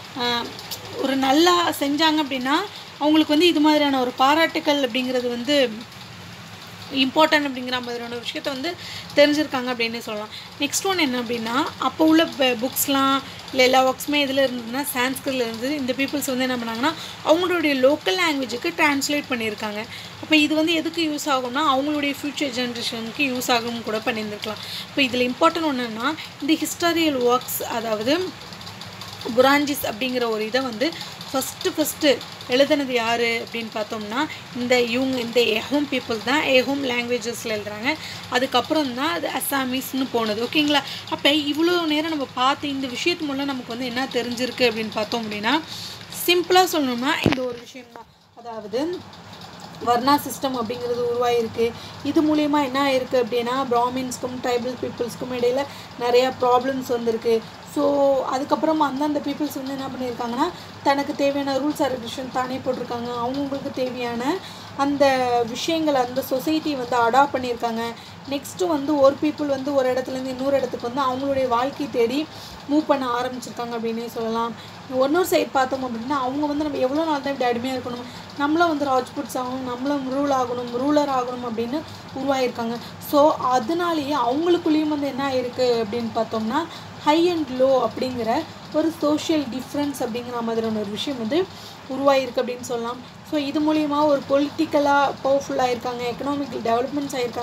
ஒரு நல்லா செஞ்சாங்க அப்படின்னா அவங்களுக்கு வந்து இது மாதிரியான ஒரு பாராட்டுக்கள் அப்படிங்கிறது வந்து இம்பார்ட்டன்ட் அப்படிங்கிற மாதிரியான ஒரு விஷயத்த வந்து தெரிஞ்சிருக்காங்க அப்படின்னு சொல்லலாம். நெக்ஸ்ட் ஒன் என்ன அப்படின்னா அப்போ உள்ள புக்ஸ்லாம் இல்லை எல்லா ஒர்க்ஸுமே இதில் இருந்ததுன்னா சான்ஸ்கிரிட்டில் இருந்தது. இந்த பீப்புள்ஸ் வந்து என்ன பண்ணாங்கன்னா அவங்களுடைய லோக்கல் லாங்குவேஜுக்கு ட்ரான்ஸ்லேட் பண்ணியிருக்காங்க. அப்போ இது வந்து எதுக்கு யூஸ் ஆகும்னா அவங்களுடைய ஃப்யூச்சர் ஜென்ரேஷனுக்கு யூஸ் ஆகும் கூட பண்ணியிருந்துருக்கலாம். இப்போ இதில் இம்பார்ட்டன்ட் ஒன்றுன்னா இந்த ஹிஸ்டாரியல் ஒர்க்ஸ், அதாவது புராஞ்சிஸ் அப்படிங்கிற ஒரு இதை வந்து ஃபஸ்ட்டு ஃபஸ்ட்டு எழுதுனது யார் அப்படின்னு பார்த்தோம்னா இந்த இவங்க இந்த ஏஹோம் பீப்புள் தான் ஏஹோம் லாங்குவேஜஸில் எழுதுகிறாங்க. அதுக்கப்புறம் தான் அது அசாமீஸ்னு போனது. ஓகேங்களா? அப்போ இவ்வளோ நேரம் நம்ம பார்த்து இந்த விஷயத்து மூலம் நமக்கு வந்து என்ன தெரிஞ்சிருக்கு அப்படின்னு பார்த்தோம் அப்படின்னா சிம்பிளாக சொல்லணும்னா இந்த ஒரு விஷயம்தான், அதாவது வர்ணா சிஸ்டம் அப்படிங்கிறது உருவாகிருக்கு. இது மூலயமா என்ன இருக்குது அப்படின்னா பிராமின்ஸ்க்கும் ட்ரைபல் பீப்புள்ஸ்க்கும் இடையில் நிறையா ப்ராப்ளம்ஸ் வந்திருக்கு. ஸோ அதுக்கப்புறம் அந்தந்த பீப்புள்ஸ் வந்து என்ன பண்ணியிருக்காங்கன்னா தனக்கு தேவையான ரூல்ஸ் அண்ட் ரெகுலேஷன் தானே போட்டிருக்காங்க. அவங்களுக்கு தேவையான அந்த விஷயங்களை அந்த சொசைட்டியை வந்து அடாப்ட் பண்ணியிருக்காங்க. நெக்ஸ்ட்டு வந்து ஒரு பீப்புள் வந்து ஒரு இடத்துலேருந்து இன்னொரு இடத்துக்கு வந்து அவங்களுடைய வாழ்க்கை தேடி மூவ் பண்ண ஆரம்பிச்சிருக்காங்க அப்படின்னே சொல்லலாம். இன்னொரு சைட் பார்த்தோம் அப்படின்னா அவங்க வந்து நம்ம எவ்வளோ நாள் தான் இப்படி அடிமையாக இருக்கணும், நம்மளும் வந்து ராஜ்புட்ஸ் ஆகணும், நம்மளும் ரூல் ஆகணும், ரூலர் ஆகணும் அப்படின்னு உருவாகியிருக்காங்க. ஸோ அதனாலேயே அவங்களுக்குள்ளேயும் வந்து என்ன இருக்குது அப்படின்னு பார்த்தோம்னா ஹை அண்ட் லோ அப்படிங்கிற ஒரு சோஷியல் டிஃப்ரென்ஸ் அப்படிங்கிற மாதிரியான ஒரு விஷயம் வந்து உருவாகிருக்கு அப்படின்னு சொல்லலாம். ஸோ இது மூலிமா ஒரு பொலிட்டிக்கலாக பவர்ஃபுல்லாக இருக்காங்க, எக்கனாமிக்கல் டெவலப்மெண்ட்ஸ் ஆகியிருக்காங்க.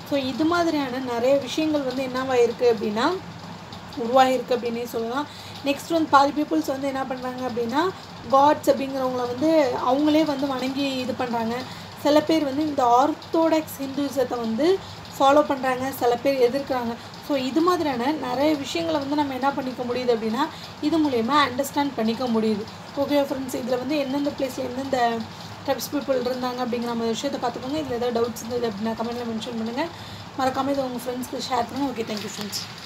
ஸோ இது மாதிரியான நிறைய விஷயங்கள் வந்து என்னவாயிருக்கு அப்படின்னா உருவாகிருக்கு அப்படின்னே சொல்லலாம். நெக்ஸ்ட் வந்து பாதி பீப்புள்ஸ் வந்து என்ன பண்ணுறாங்க அப்படின்னா காட்ஸ் அப்படிங்கிறவங்கள வந்து அவங்களே வந்து வணங்கி இது பண்ணுறாங்க. சில பேர் வந்து இந்த ஆர்த்தோடாக்ஸ் ஹிந்துசத்தை வந்து ஃபாலோ பண்ணுறாங்க, சில பேர் எதிர்க்கிறாங்க. ஸோ இது மாதிரியான நிறைய விஷயங்களை வந்து நம்ம என்ன பண்ணிக்க முடியுது அப்படின்னா இது மூலயமா அண்டர்ஸ்டாண்ட் பண்ணிக்க முடியுது. ஓகே ஃப்ரெண்ட்ஸ், இதில் வந்து எந்தெந்த பிளேஸில் எந்தெந்த ட்ரைப்ஸ் பீப்புள் இருந்தாங்க அப்படிங்கிற நம்ம விஷயத்தை பார்த்துக்கோங்க. இதில் ஏதாவது டவுட்ஸ் இருந்தது அப்படின்னா கமெண்ட்டில் மென்ஷன் பண்ணுங்கள். மறக்காமல் இதை உங்கள் ஃப்ரெண்ட்ஸ்க்கு ஷேர் பண்ணுங்கள். Okay, thank you friends.